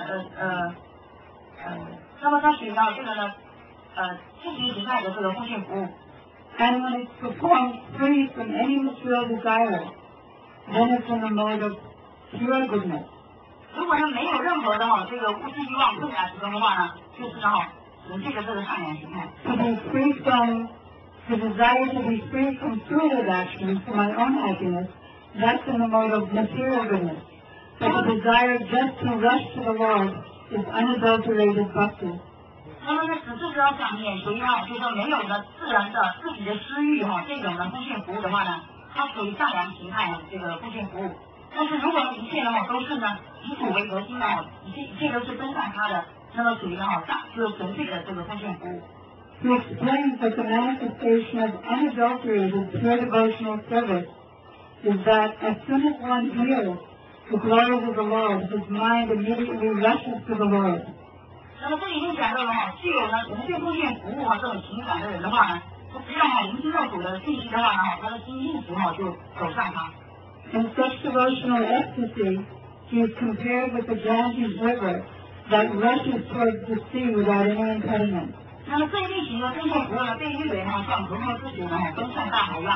那么他属于到这个呢激情形态的这个奉献服务。 And when it's performed free from any material desire, then it's in the mode of pure goodness. 如果呢没有任何的这个物质欲望困难之中的话呢，就是呢纯粹的这个善良形态。 To be free from the desire to be free from fruitive actions for my own happiness, that's in the mode of material goodness. But the desire just to rush to the Lord is unadulterated bhakti. 那么呢，只是说想免除就是说没有的自然的自己的私欲这种的奉献服务的话呢，它属于善良形态这个奉献服务。但是如果一切的都是呢以主为核心的一切都是奔向他的，那么属于就是纯粹的这个奉献服务。 He explains that the manifestation of unadulterated pure devotional service is that as soon as one hears the glories of the Lord, his mind immediately rushes to the Lord. 那么这里面讲到了具有呢纯粹奉献服务这种情感的人的话呢，他只要聆听到主的信息的话呢，他的心一直就走上他。 In such devotional ecstasy, he is compared with the Ganges River that rushes towards the sea without any impediment. 那么这一类型的奉献服务呢，被誉为像河河之水奔向大海一样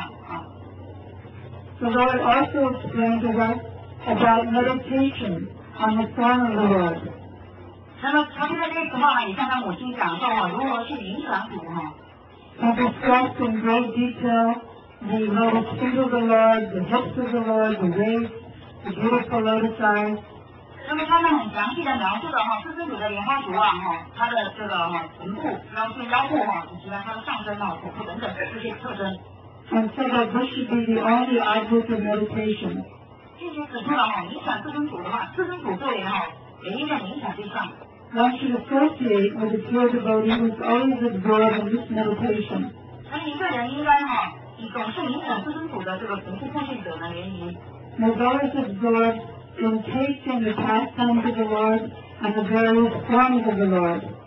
The Lord also explained to us about meditation on the form of the Lord. 那么他在这个时候呢，也向他母亲讲说如何去冥想主 He discussed in great detail the lotus feet of the Lord, the hips of the Lord, the waist, the beautiful lotus eyes. 那么他们很详细的描述了自身主的莲花足他的这个臀部、腰部以及呢他的上身臀部等等这些特征。 And so that this should be the only object of meditation. 并且指出了冥想自身主的话，自身主作为唯一的冥想对象。 One should associate with a pure devotee who is always absorbed in this meditation. 那么一个人应该以总是冥想自身主的这个纯粹奉献者联谊。 And is always absorbed in tasting the pastimes of the Lord and the various forms of the Lord.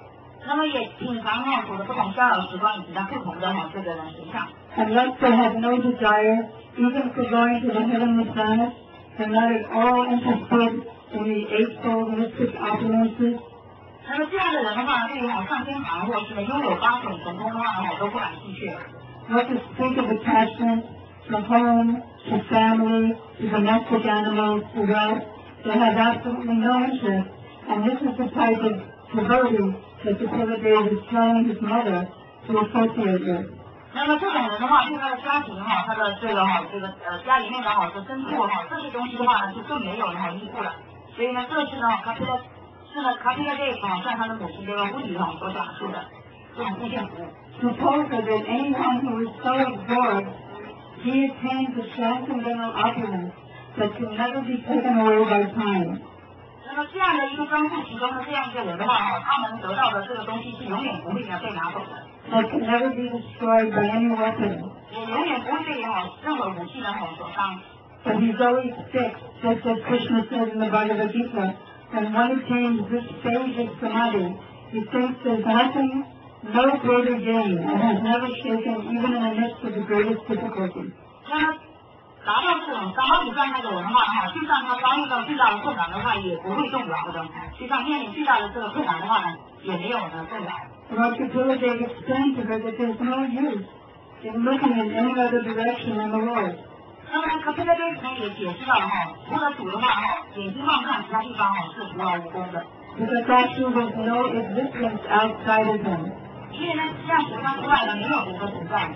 那么也品尝主的不同逍遥时光，以及他不同的这个人形象。 And thus they have no desire even for going to the heavenly planet. They're not at all interested in the eightfold mystic opulences. 那么这样的人的话，对于上天堂或是拥有八种神通的话呢，都不感兴趣。 What to speak of attachment to home, to family, to domestic animals, to wealth? They have absolutely no interest. And this is the type of devotee that Kapila is telling his mother to associate with. 那么这种人的话，对他的家庭他的家里面的这牲畜这些东西的话呢，就更没有依附了。所以呢，这是卡皮拉这向他的母亲这个乌里所讲述的这种奉献服务。 Suppose that anyone who is so absorbed, he attains a transcendental opulence that can never be taken away by time. 那么这样的一个专注其中的这样一个人的话他能得到的这个东西是永远不会被拿走的。 That can never be destroyed by any weapon. 也永远不会被任何武器所伤。 But he's always fixed, just as Krishna said in the Bhagavad Gita, and one attains this stage of samadhi, he thinks there's nothing, no greater gain, and has never shaken even in the midst of the greatest difficulty. 那么达到这种萨玛底状态的人的话就算他遭遇到最大的困难的话，也不会动摇的。就算面临最大的这个困难的话呢，也没有动摇。 Lord Kapila explained to her that there's no use in looking in any other direction than the Lord. 那么卡皮拉这里也解释到除了主的话眼睛望看其他地方是徒劳无功的。 Because actually there's no existence outside of him. 因为呢，这样除他之外呢，没有别的存在。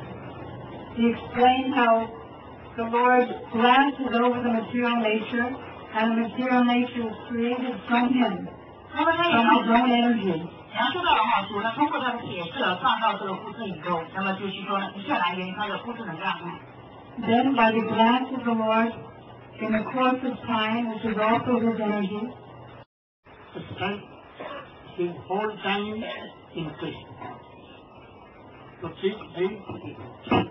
He explained how the Lord glances over the material nature, and the material nature is created from him, 那么他也 from his own energy. 描述到主呢，通过他的解释创造这个物质宇宙，那么就是说呢，一切来源于他的物质能量。 Then by the glance of the Lord, in the course of time, which is also his energy, spent his whole time in Krishna. To keep this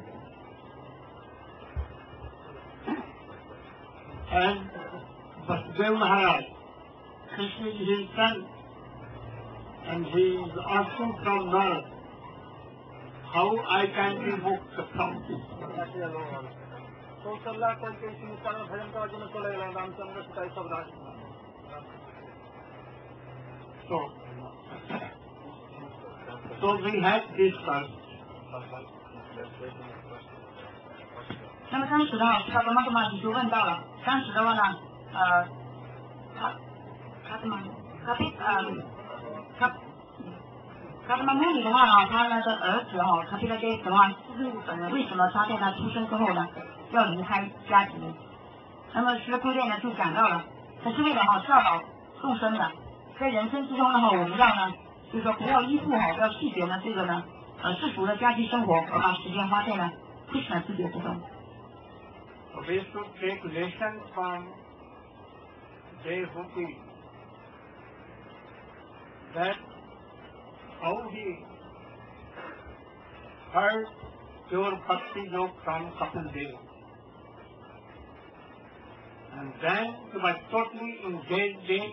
and Vasudeva Maharaj, Krishna is his son, and he is asking from Lord, how I can be moved from this. So we have discussed. 那么当时的释迦牟尼佛就问到了，当时的话呢，卡什么牟尼的话呢，他那个儿子卡皮拉这什么为什么他在他出生之后呢要离开家庭？那么释迦牟尼呢就讲到了，他是为了教导众生的，在人生之中呢我们要呢，就是说不要依附要拒绝呢这个呢世俗的家居生活，而把时间花在呢Krishna之觉之中。 We should take lesson from Devhuti that how he heard pure bhakti yoga from Kapil Dev, and then he was totally engaged in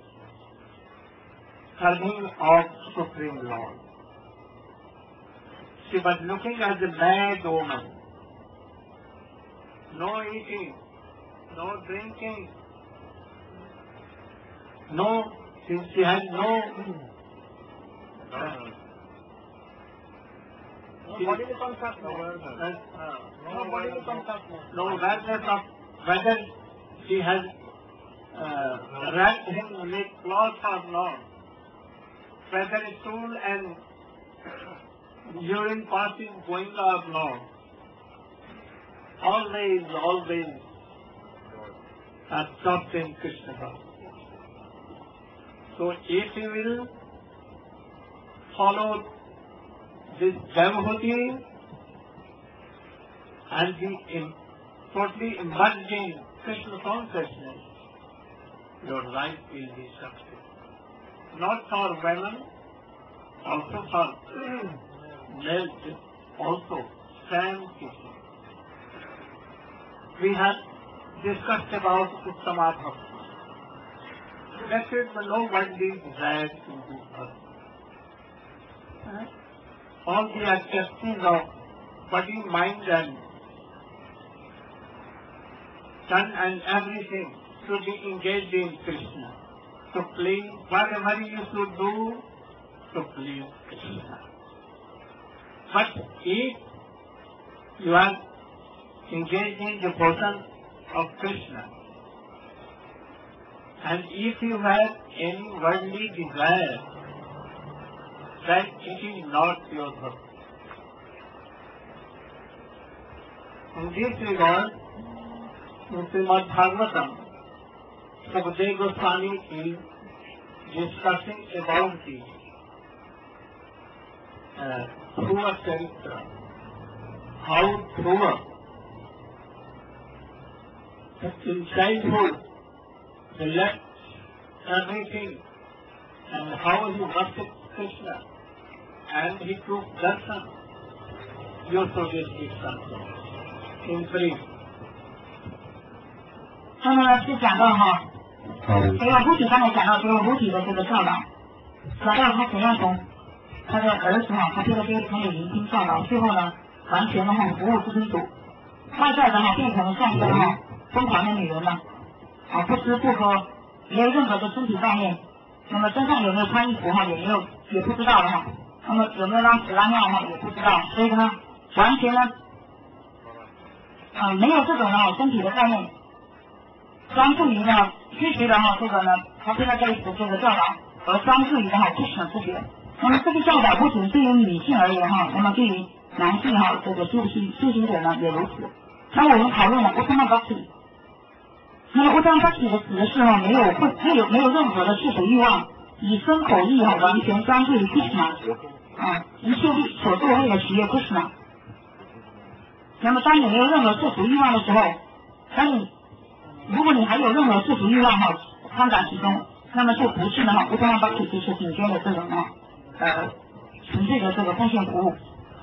serving of Supreme Lord. She was looking as a mad woman. No eating, no drinking, no, she had no bodily contact, no bodily contact, no awareness of whether she has wrapped him with cloth or not, whether stool and urine passing going or not. Always absorbed in Krishna consciousness. So if you will follow this Devhuti and be totally immersed in Krishna consciousness, your life will be successful. Not for women, also for males, also same teaching. We have discussed about Samadha. That is, nobody desires to do earth. all the activities of body, mind and tongue and everything should be engaged in Krishna. To please, whatever you should do, to please Krishna. But if you are engaged in devotion of Krishna, and if you have any worldly desire, then it is not pure bhakti. In this regard, in Srimad Bhagavatam, Sukadeva Goswami is discussing about the Dhruva Charitra, how Dhruva, in childhood, he left everything and how he worshipped Krishna and he took darshan. You should speak something in brief. 那么是讲到哈，这个母体刚才讲到这个母体的这个教导，讲到他怎样从他的儿子哈，他这个从聆听教导，最后呢，完全的哈服务知识主，外在的哈变成了像一个哈疯狂的女人了，啊不吃不喝，没有任何的身体概念，那么身上有没有穿衣服哈也不知道了哈，那么有没有拉屎拉尿哈也不知道，所以呢完全呢没有这种呢身体的概念。专注于呢，学习的哈这个呢，他对他这一次这个教导，而专注于的哈Krishna自觉。那么这个教导不仅对于女性而言哈，那么对于男性哈这个修行者呢也如此。那我们讨论了Uttama Bhakti，那么Uttama Bhakti的指的是哈没有任何的世俗欲望，以身口意哈完全专注于Krishna，一切力所做为了喜悦Krishna。那么当你没有任何世俗欲望的时候，如果你还有任何世俗欲望哈，掺杂其中，那么就不是呢哈Uttama Bhakti就是顶尖的这种呢纯粹的这个奉献服务。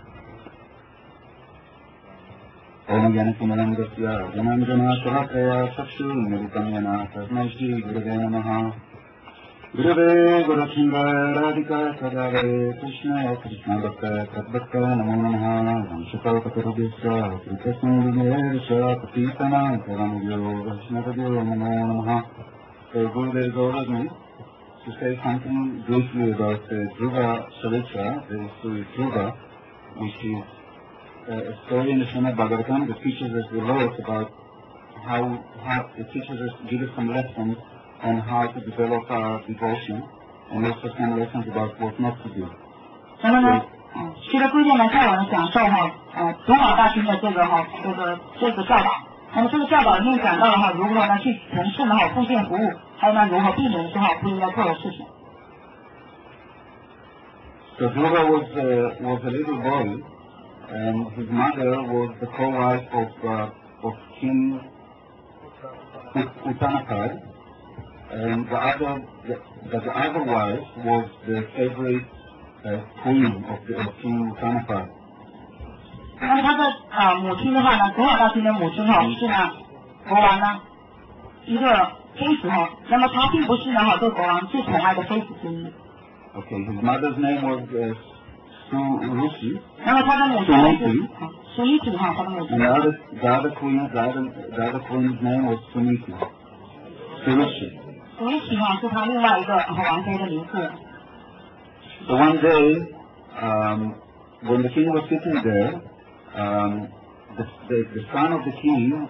ओम ज्ञान सुमरंगस्य ज्ञानांजनाशलाकया चक्षुर्मिलितं येन तस्मै श्री गुरवे नमः। गुरवे गुरुसिंहाराधिकाय सदावे कृष्णाय कृष्णभक्ताय तद्भक्ताय नमो नमः। वंशकल्पतरुभ्यश्च कृतसिंहविजयेर्ष पतितनां परमभ्यो वैष्णवभ्यो नमो नमः। So Gurudev ordered me to say something briefly about Dhruva Charitra, the story Dhruva, which is a story in the Srimad Bhagavatam that teaches us a lot about how it teaches us, gives us some lessons on how to develop our devotion, and also some lessons about what not to do. 那么呢，徐的规定呢，在我们讲授哈，董老大师的这个教导，那么这个教导里面讲到了哈，如何呢去从事呢哈奉献服务，还有呢如何避免是哈不应该做的事情。 So Dhruva was a little boy, and his mother was the co-wife of King Uttanapad, and the other wife was the favorite queen of King Uttanapad. 那么他的母亲的话呢，董老大师的母亲哈是呢国王呢一个妃子哈，那么他并不是呢哈对国王最宠爱的妃子之一。 Okay, his mother's name was Suruchi. 那么他的母亲是Suniti哈，他的母亲。 And the other queen's name was Suniti. Suruchi. Suruchi哈是他另外一个王妃的名字。 So one day, when the king was sitting there, the son of the king,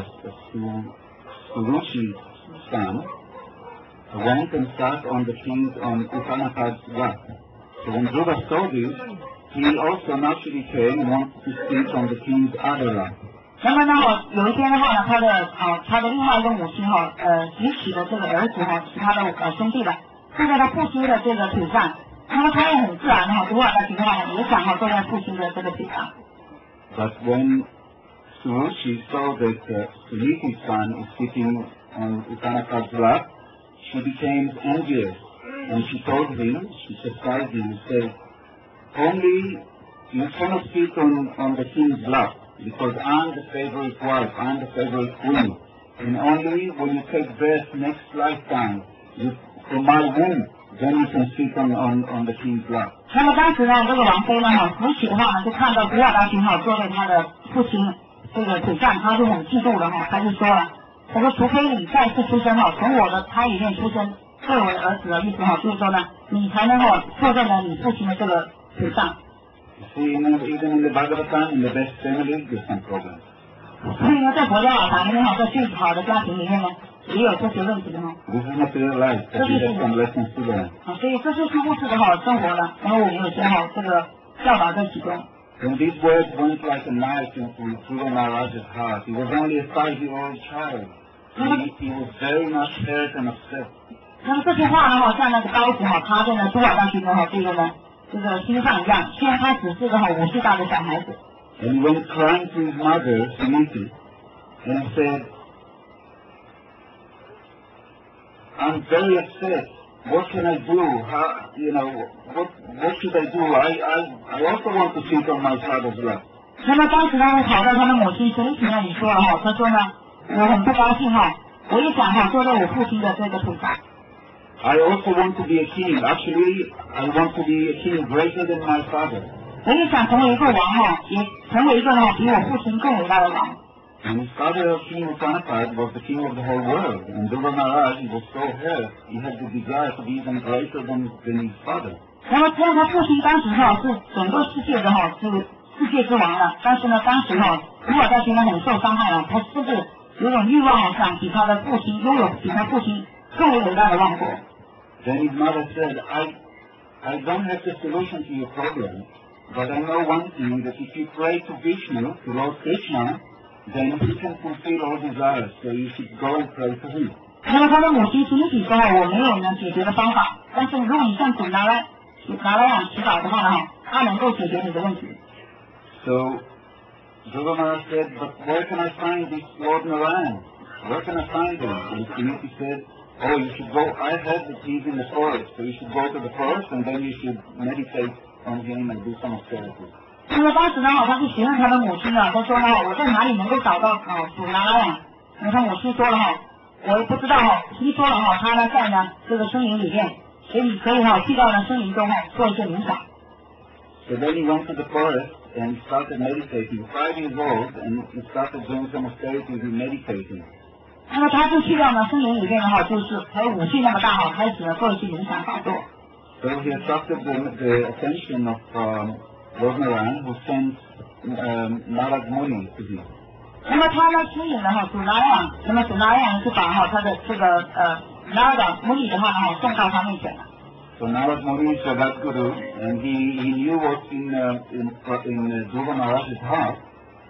Suruchi's son, went and sat on Uttanapad's lap. So when Dhruva saw this, he also naturally came and wanted to sit on the king's other lap. 那么呢，有一天的话呢，他的另外一个母亲哈，举起的这个儿子哈，其他的兄弟的，坐在他父亲的这个腿上，那么他也很自然的哈，如果的情况呢，也想坐在父亲的这个腿上。 But when Suruchi saw that Suniti's son is sitting on Uttanapad's lap, she became envious, and she told him, she chastised him, and said, only you cannot sit on the king's lap, because I'm the favorite wife, I'm the favorite queen, and only when you take birth next lifetime, from my womb, then you can sit on the king's lap. 那么当时呢，这个王妃呢，扶起的话呢，就看到古瓦达君坐在他的父亲这个腿上，他就很嫉妒了他就说了，他说除非你再次出生从我的胎里面出生，做我的儿子的意思就是说呢，你才能坐在了你父亲的这个腿上。 See, even in the Bhagavatam, in the best families, there's some problems. 所以呢，在佛教法里面在最好的家庭里面呢，也有这些问题的 This is material life, but we have some lessons to learn. 所以这是物质的生活了，然后我们有些这个教导在其中。 When these words went like a knife into Dhruva Maharaj's heart, he was only a 5-year-old child. He was very much hurt and upset. 那么这些话呢，像那个刀子插在呢古瓦达君的这个心上一样，虽然他只是个5岁大的小孩子。 And he went crying to his mother, Suniti, and he said, I'm very upset. What can I do? What should I do? I also want to sit on my father's lap. 那么当时呢，跑到他的母亲Suniti那里说了他说呢，我很不高兴我也想坐在我父亲的这个腿上。 I also want to be a king. Actually, I want to be a king greater than my father. 我也想成为一个王也成为一个比我父亲更伟大的王。 And his father, King Uttanapad, was the king of the whole world. And Dhruva Maharaj, he was so hurt, he had the desire to be even greater than his father. 那么他父亲当时是整个世界的是世界之王了，但是呢，当时古瓦达君很受伤害了，他甚至有种欲望想比他的父亲拥有比他父亲更为伟大的王国。 Then his mother said, I don't have the solution to your problem, but I know one thing, that if you pray to Vishnu, to Lord Krishna, then he can fulfill all desires, so you should go and pray to him. 那么他的母亲Suniti说我没有解决的方法，但是如果你向主拿来祈祷的话呢，他能够解决你的问题。 So Dhruva Maharaj said, but where can I find this Lord Narayan? Where can I find him? And Suniti said, oh, you should go, I heard that he's in the forest, so you should go to the forest and then you should meditate on him and do some austerity. 那么当时呢，他是询问他的母亲他说我在哪里能够找到主拿拉呀？他母亲说了我也不知道听说了他呢在这个森林里面，所以你可以去到森林中做一些冥想。 So then he went to the forest and started meditating. 5 years old, and he started doing some austerity and meditating. 那么他就去到森林里面就是才5岁那么大开始做一些冥想打坐。 So he attracted the attention of Lord Narayan, who sent Narad Muni to him. 那么他呢吸引了主拿拉，那么主拿拉就把他的这个Narad Muni的话送到他面前了。 So Narad Muni is Jagat Guru, and he knew what's in Dhruva Maharaj's heart.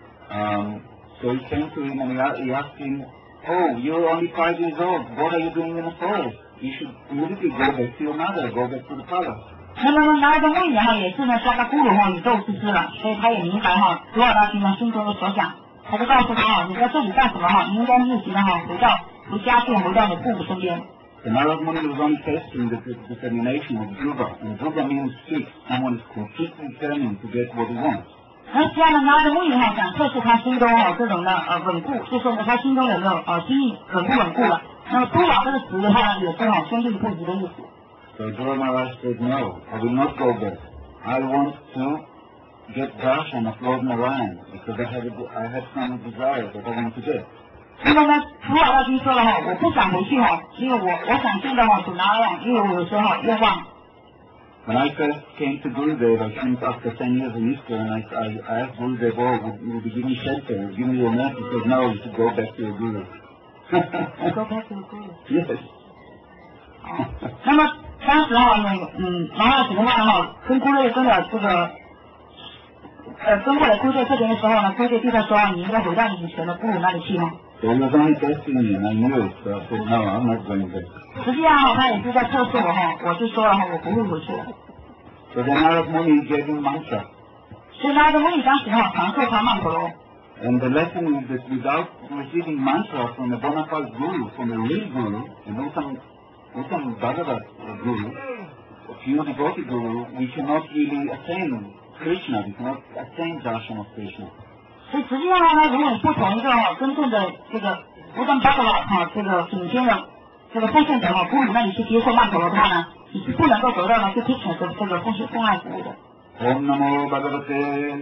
So he came to him and he asked him, oh, you're only 5 years old. What are you doing in the forest? You should immediately go back to your mother, go back to the palace. 那么拿着梦也也是加个咕噜宇宙之知了，所以他也明白古瓦达君心中的所想，他就告诉他你在这里干什么你应该立即回家去，回到你父母身边。 The Narad Muni was only testing the determination of Dhruva, and Dhruva means fixed. Someone is completely determined to get what he wants. 而这样的拿着梦想测试他心中这种的稳固，就说他心中有没有心意稳不稳固了。那么都瓦这个词的话也是坚定不移的意思。 So Dhruva Maharaj said, no, I will not go there. I want to get darshan of Lord Narayan, because I have some desire that I want to get. 那么呢，古瓦大君说了我不想回去因为我想见到主拿拉，因为我有时候愿望。 When I first came to Gurudev, I think after 10 years in ISKCON, I asked Gurudev, would you give me shelter, give me your name? He said, no, you should go back to your Guru. Go back to your Guru? Yes. 那么当时拿拉子的话跟姑爷跟了这个跟过来姑爷这边的时候呢，姑爷对他说你应该回到你以前的姑爷那里去 So he was only testing me, and I knew it, so I said, no, I'm not going there. 实际上他也是在测试我就说了我不会回去了。 So then Narad Muni gave him mantra. 所以拿着Muni当时传授他曼陀罗。 And the lesson is that without receiving mantra from a bona fide guru, from a real guru, and Uttam Bhagavat guru, a pure devotee guru, we cannot really attain Krishna, we cannot attain darshan of Krishna. 所以实际上如果你不从一个真正的这个Uttam Bhagavat这个顶尖的这个奉献者guru那里去接受曼陀罗的话呢， 你是不能够得到呢，就可以选择这个奉爱服务的。 Om Namo Bhagavate.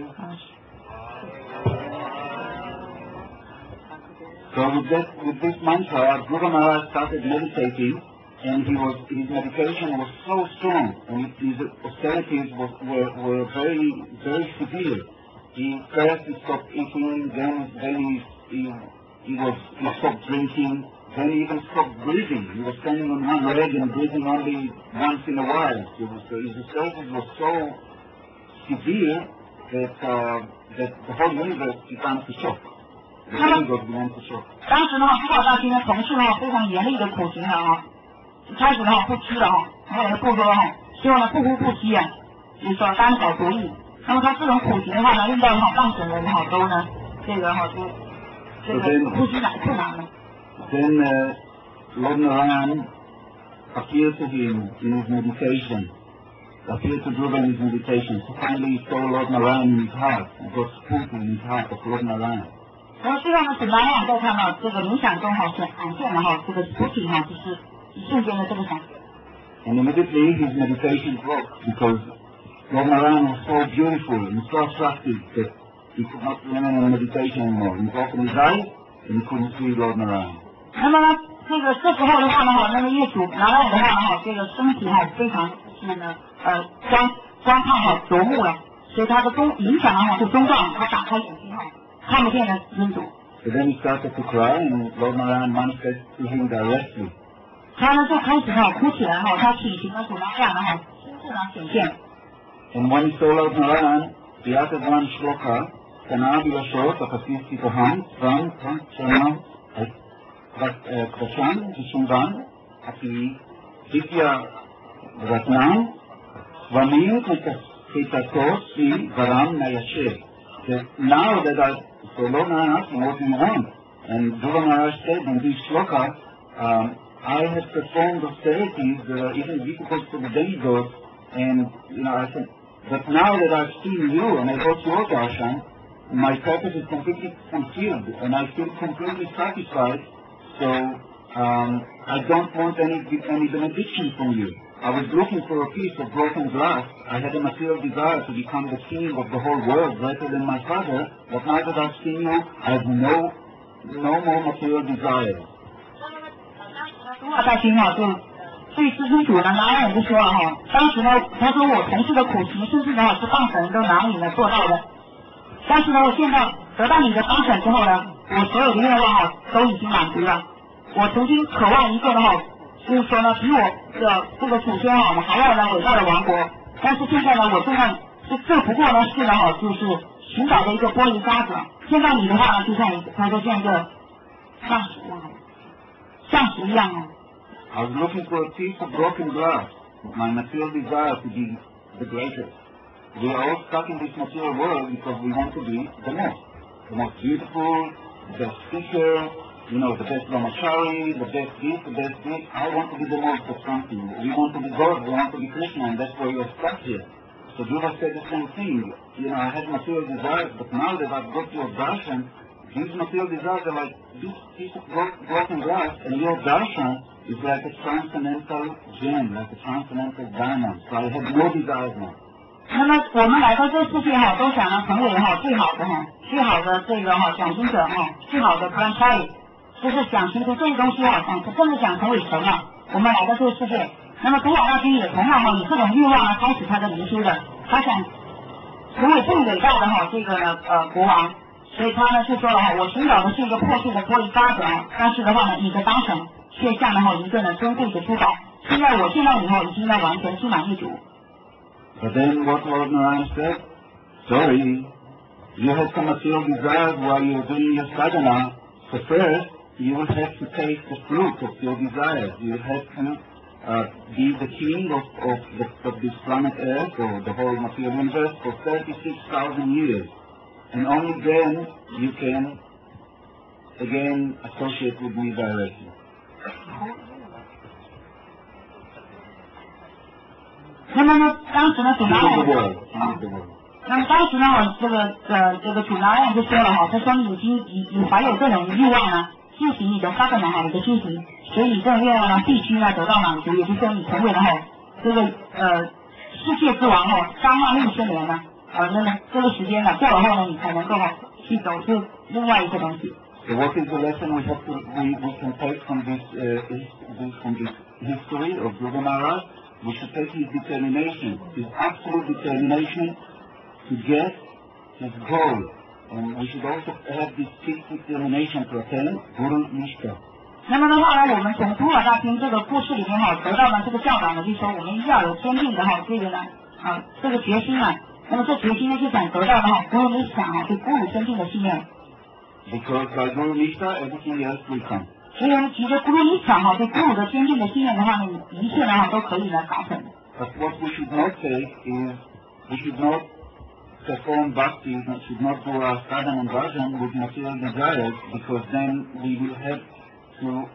So with this mantra, Dhruva Maharaj started meditating, and his meditation was so strong, and his austerities were very, very severe. First he stopped eating, then he stopped drinking, then he even stopped breathing. He was standing on one leg and breathing only once in a while. His austerities were so severe that the whole universe began to shock. The universe began to shock. 当时呢，普法大师呢从事呢非常严厉的苦行啊，开始呢不吃了还有不喝最后呢不呼不吸啊，就是说单手独立。那么他这种苦行的话呢，用到半省人都呢这个呼吸难困难了。 Then Lord Narayan appeared to him in his meditation. Appeared to Dhruva in his meditation. So finally he saw Lord Narayan in his heart. He got spooked in his heart of Lord Narayan. 然后最后呢，是南阳在看到这个冥想中显现了这个spooking就是一瞬间的这个想。 And immediately his meditation broke because Lord Narayan was so beautiful and so attractive that he could not remain in meditation anymore. He opened his eyes and he couldn't see Lord Narayan. 那么呢，这时候的话呢，那个业主南阳的话呢，这个身体非常光看夺目了，所以他的影响就中断，他打开眼睛看不见了真主。 So then he started to cry and Lord Narayan manifested to him directly. 他呢就开始哭起来他体型的主那样亲自显现。 And when he saw Lord Narayan, he uttered one shloka, Kanadi Ashot, Apasisi Taham, Svam, Chanam, Krasham, Vishunvan, Ati, Ditya Ratnam, Swamim, Kitatos, Si, Varam, Nayashe. Now that so Lord Narayan asked him, what do you want? And Dhruva Maharaj said in this shloka, I have performed austerities that are even difficult for the demigods, and I said, but now that I've seen you and I got your darshan, my purpose is completely fulfilled and I feel completely satisfied, so I don't want any benediction from you. I was looking for a piece of broken glass. I had a material desire to become the king of the whole world greater than my father, but now that I've seen you, I have no more material desires. 普法大师就对至尊主呢，南阳人就说了当时呢，他说我从事的苦行，甚至呢是半神都难以做到的。但是呢，我现在得到你的帮审之后呢，我所有的愿望都已经满足了。我曾经渴望一个就是说呢，比我的这个祖先还要伟大的王国。但是现在呢，我现在这不过呢是就是寻找的一个玻璃渣子。现在你的话呢，就像他说像一个像石一样。 I was looking for a piece of broken glass. My material desire to be the greatest. We are all stuck in this material world because we want to be the most beautiful, the best speaker, the best brahmachari, the best this. I want to be the most of something. We want to be God, we want to be Krishna, and that's why we are stuck here. So Dhruva said the same thing. I had material desires, but now that I've got your darshan, these material desires are like this piece of broken glass, and your darshan is like a transcendental gem, like a transcendental diamond. So I have no desires now. 那么我们来到这个世界都想成为最好的这个讲经者最好的 brahmachari， 就是想清楚这些东西甚至想成为神我们来到这个世界，那么普法大师也同样以这种愿望开始他的灵修的，他想成为更伟大的这个国王，所以他呢就说了我寻找的是一个破碎的玻璃渣子但是的话呢，你的当成却像一个珍贵的珠宝。我见到以后已经完全心满意足。 But then what Lord Narayan said, sorry, you had some material desires while you were doing your sadhana, so first you will have to taste the fruit of your desires. You will have to be the king of this planet Earth or the whole material universe for 36,000 years. And only then you can again associate with me directly. 那么呢，当时呢，主拿人，那么当时呢，这个主拿人就说了他说你怀有这种欲望呢，进行你的发展你的修行，所以你这种愿望呢，必须得到满足，也就是说你成为了这个世界之王36000年呢，这个时间呢过了后呢，你才能够去走出另外一个东西。 So what is the lesson we can take from this history of Dhruva Maharaj? We should take his determination, his absolute determination to get his goal. And we should also have this fixed determination to attain Guru Nishta. 那么的话呢，我们从古尔大军这个故事里面得到了这个教导呢，就是说我们一定要有坚定的这个呢这个决心啊。那么这决心呢，就想得到的Guru Nishta对Guru坚定的信念。 Because by Guru Nishta, everything else will come. 所以呢，其实Guru Nishta对Guru的坚定的信念的话呢，一切呢都可以呢达成。 But what we should not take is we should not perform bhakti, we should not do our sadhana and bhajan with material desires, because then we will have to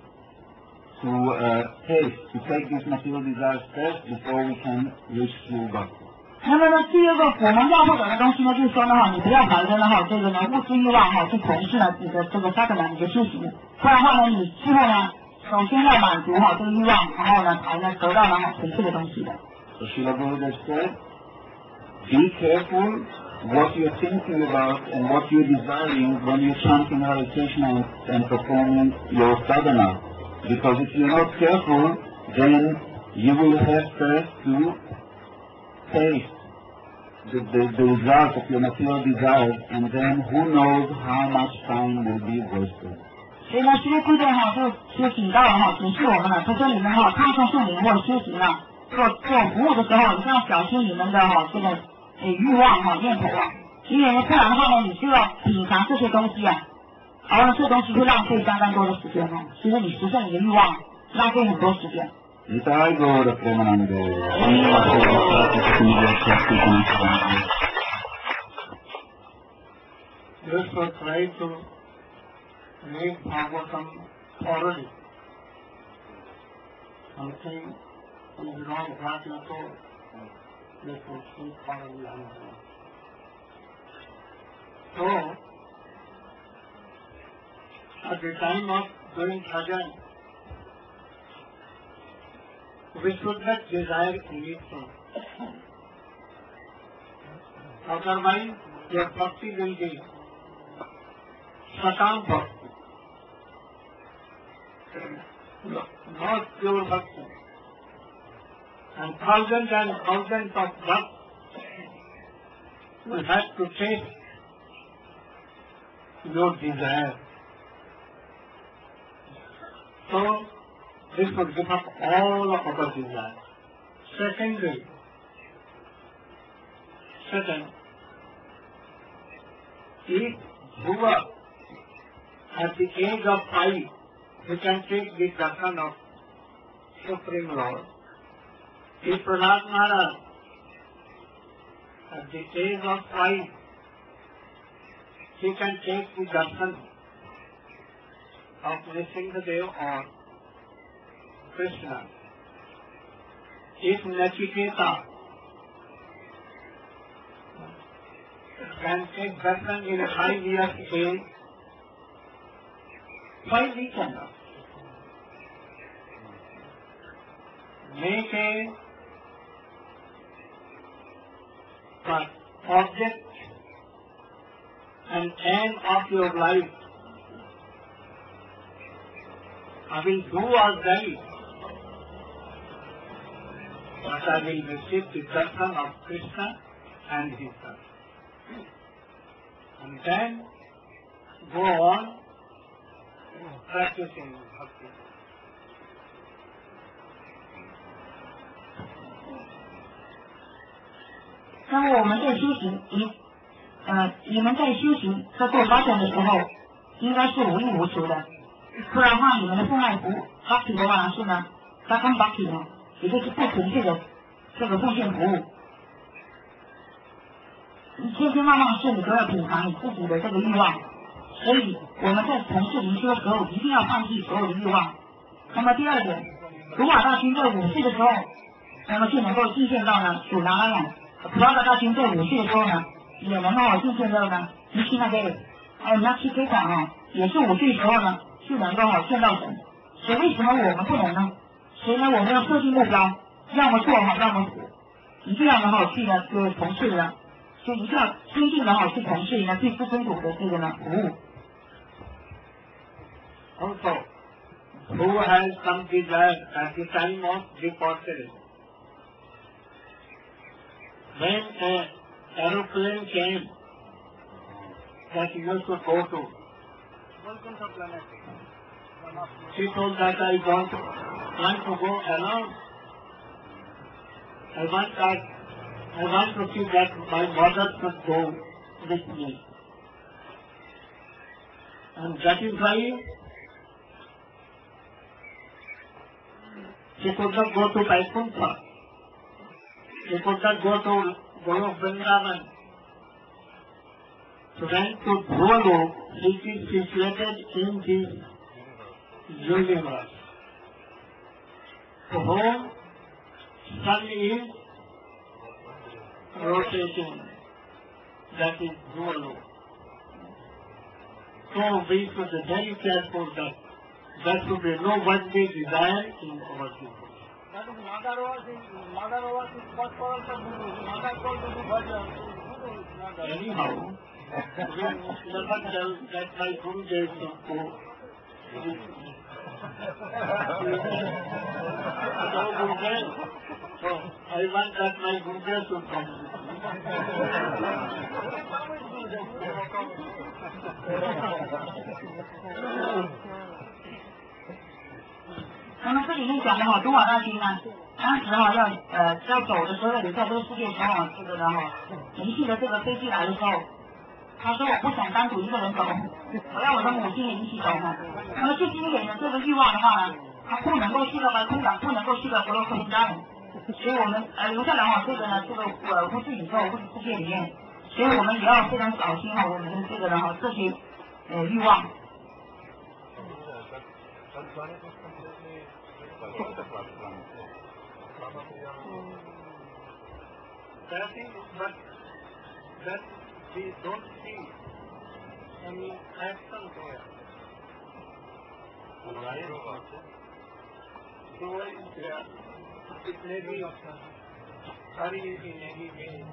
take these material desires first before we can reach true bhakti. 那么呢，第二个我们要获得的东西呢，就是说呢你不要怀着这个呢物质欲望去从事呢你的这个sadhana你的修行，不然的话呢，你之后呢，首先要满足这个欲望，然后呢才能得到纯粹的东西的。 So Srila Gurudev said, be careful what you're thinking about and what you're desiring when you're chanting Hare Krishna and performing your sadhana. Because if you're not careful, then you will have first to taste the result of your material desires, and then who knows how much time will be wasted. 所以呢，这些规定就警告了警示我们了，在这里面唱诵圣名或修行做服务的时候，一定要小心你们的这个欲望念头因为不然的话呢，你就要品尝这些东西然后这东西会浪费相当多的时间其实你实现你的欲望浪费很多时间。 Nitai Gaura Premanande. Just for try to read Bhagavatam thoroughly. Something is wrong what you told. Let us see thoroughly. So, at the time of doing bhajan, we should not desire anything. Otherwise, your bhakti will be Sakam bhakti, not pure bhakti. And thousands of bhakts will have to take your desire. So, this would give up all of our desires. Second, if Dhruva at the age of 5, he can take the darshan of Supreme Lord. If Prahlad Maharaj at the age of 5, he can take the darshan of Nrsimhadev or Krishna. If Nachiketa can take darshan in 5 years age, why we cannot? Make an object and aim of your life. I will do or die, but I will receive the darshan of Krishna and his son. And then go on practicing bhakti. 那么我们在修行，你们在修行在做发展的时候，应该是无欲无求的，不然的话，你们的奉爱服 bhakti 的话是呢，sakam bhakti 呢，也就是不纯粹的这个奉献服务。你千千万万事你都要品尝你自己的这个欲望，所以我们在从事灵修的时候，一定要放弃所有的欲望。那么第二点，如法大军在5岁的时候，那么就能够进献到呢属拿拉养。普拉达大军在5岁的时候呢，也能够进献到呢尼西那贝，还有纳奇非常也是5岁的时候呢，就能够见到神。所以为什么我们不能呢？所以呢，我们要设定目标， 要么做哈，要么死，一定要很好去呢，就是从事呢，就一定要坚定的哈去从事呢对自尊主的这个呢服务。 Also, who has some desire at the time of departure? When an aeroplane came that you used to go to, she told that I want to go alone. I want to see that my mother should go with me. And that is why she could not go to Vaikuntha. She could not go to Golok Vrindavan. She went to Dhruvalok, which is situated in this universe. To whom sun is rotating, that is Dhruvalok. So we should be very careful that there should be no worldly desire in our people. That is mother was what for the Guru. Mother told to do bhajan. Guru is not there. Anyhow, we never tell that my Gurudev should go with me. No Gurudev. So I want that my Gurudev should come with me. 那么这里面讲的哈，多瓦大军呢，当时哈要走的时候，离开这个世界前往这个呢哈，离去的这个飞机来的时候，他说我不想单独一个人走，我要我的母亲也一起走哈。那么最经典的这个欲望的话呢，他不能够去到白空港，不能够去到佛罗克林家人，所以我们留下来哈，这个呢这个物质宇宙物质世界里面，所以我们也要非常小心哈，我们的这个呢哈这些欲望。 That is, but that we don't see any action there. Right? So it may be hurry in any way.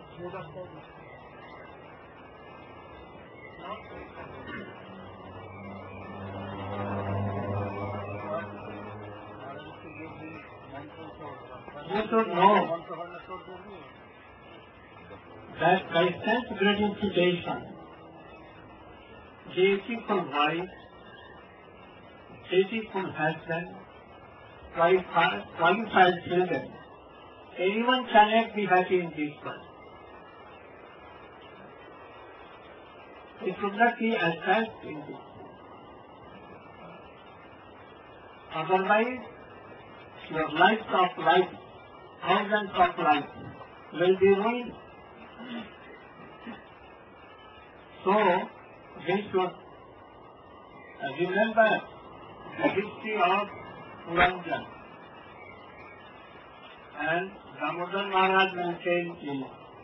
You should know that by sense gratification, beautiful wife, beautiful husband, qualified children, anyone cannot be happy in this world. It should not be attached in this. Otherwise, your life of life, thousands of life, will be ruined. So, we should remember the history of Puranjan. And Damodar Maharaj maintained in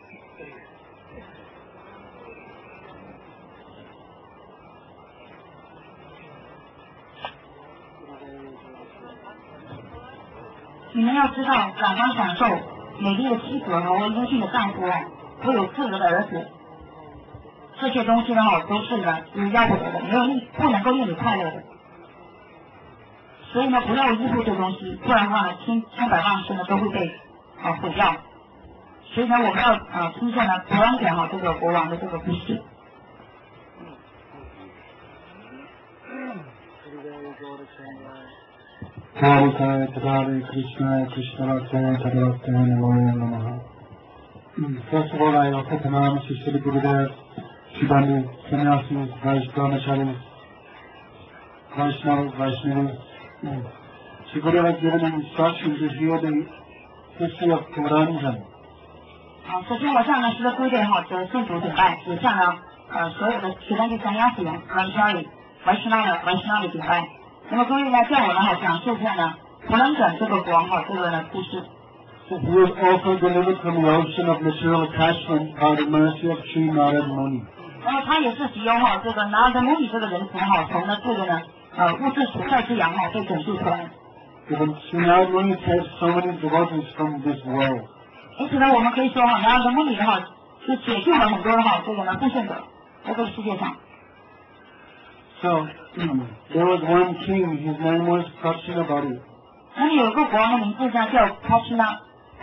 你们要知道，感官享受美丽的妻子和英俊的丈夫会有自由的儿子，这些东西呢都是呢你要不得的，不能够令你快乐的。所以呢，不要依附这东西，不然的话呢，千百万事呢都会被毁掉。所以呢，我们要听见呢普朗讲这个国王的这个故事。 Hare Krishna, Krishna Hare Hare, Namo Namaha. First of all, I offer pranam to Sri Gurudev, Shivani, Sannyasis, Brahmacharis, Vaishnavas. Sri Gurudev has given instructions to hear the history of Puranjan. 首先我向呢，是规定的圣主顶拜，也向呢所有的其他的Sannyasis、Vaishnava顶拜。那么各位呢，叫我呢讲述一下呢普朗讲这个国王这个呢故事。 So he was also delivered from the ocean of material attachment by the mercy of Sri Narad Muni. 然后他也是藉由这个Narad Muni这个人从呢这个呢物质所在之阳被拯救出来。 Even Srinath Muni takes so many devotees from this world. 因此呢，我们可以说哈，拿尔达穆尼的哈是解救了很多哈这个呢奉献者在这个世界上。 So there was one king. His name was Prachinabali. 那里有个国王的名字呢叫Prachinabali。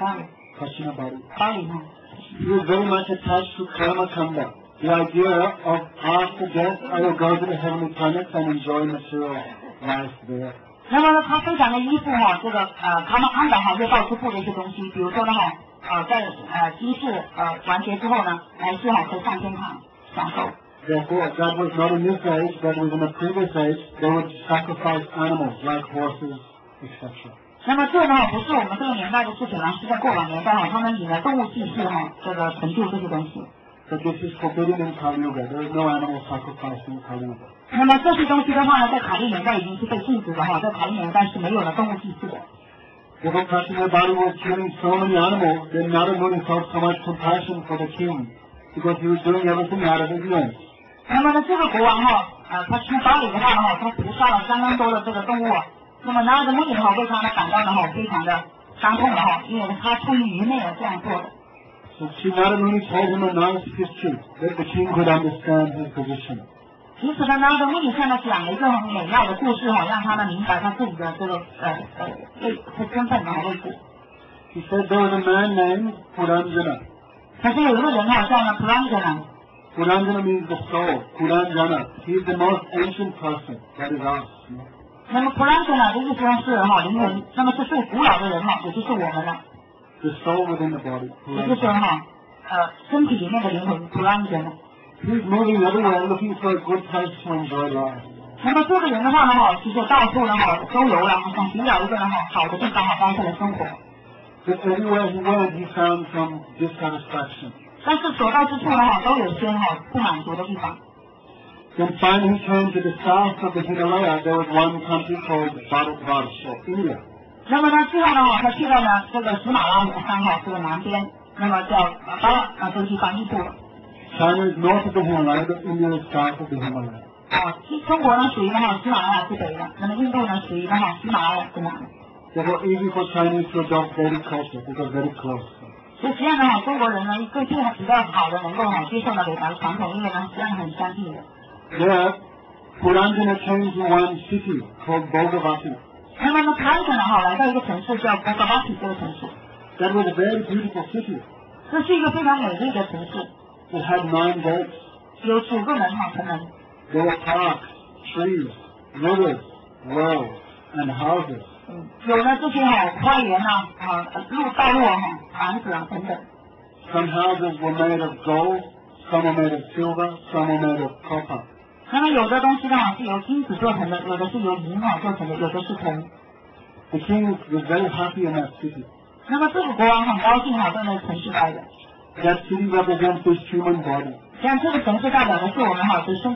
Prachinabali. He was very much attached to Karmakanda, the idea of after death I will go to the heavenly planets and enjoy material life there. 那么呢，他非常的依附哈这个卡玛康达哈六道之父的一些东西，比如说呢哈在机制完结之后呢，还是可以上天堂享受。 Therefore, that was not in this age, that was in the previous age. They would sacrifice animals like horses, etc. 那么这呢不是我们这个年代的事情了，是在过往年代他们以动物祭祀这个成就这些东西。 But this is forbidden in Kali Yuga. There is no animal sacrifice in Kali Yuga. 那么这些东西的话呢，在卡利年代已经是被禁止的在卡利年代是没有了动物祭祀的。 Therefore, Prachinabali was killing so many animals, then Narada Muni felt so much compassion for the king, because he was doing everything out of ignorance. 那么呢，这个国王Prachinabali的话呢他屠杀了相当多的这个动物那么拿尔达穆尼为他呢感到呢非常的伤痛的因为他出于愚昧而这样做的。 So Narada Muni told him a nice history that the king could understand his position. 因此呢，拿尔达穆尼向他讲了一个很美妙的故事让他呢明白他自己的这个身份位置。 He said there was a man named Puranjana. 他说有一个人叫呢 Puranjana. Puranjana means the soul. Puranjana. He is the most ancient person. That is us. 那么 Puranjana 的意思是灵魂，那么是最古老的人也就是我们了。 The soul within the body. 也就是身体里面的灵魂 Puranjana. He's moving everywhere looking for a good place to enjoy life. 那么这个人的话其实到处周游了，想寻找一个好的地方待下来生活。 But everywhere he went, he found some dissatisfaction. 但是所到之处都有些不满足的地方。 Then finally he came to the south of the Himalaya. There was one country called Bharatvarsha, India. 那么呢，之后他去到这个喜马拉雅山这个南边，那么叫这个地方印度了。 China is north of the Himalaya, but India is south of the Himalaya. 中国呢属于喜马拉雅之北的，那么印度呢属于喜马拉雅之南。 Therefore, easy for Chinese to adopt Vedic culture because very close. 所以实际上中国人呢最比较好的能够接受北达传统，因为实际上很相近的。 There, Puranjana came to one city called Bhogavati. 那么呢Puranjana来到一个城市叫 Bhogavati 这个城市。 That was a very beautiful city. 这是一个非常美丽的城市。 It had 9 gates. 有9个门城门。 There were parks, trees, rivers, wells, and houses. 有了这些花园道路房子等等。 Some houses were made of gold, some were made of silver, some were made of copper. 那么有的东西是由金子做成的，有的是由银做成的，有的是铜。 The king was very happy in that city. 那么这个国王很高兴在那个城市待着。 That city represents this human body. 像这个城市代表的是我们的身体。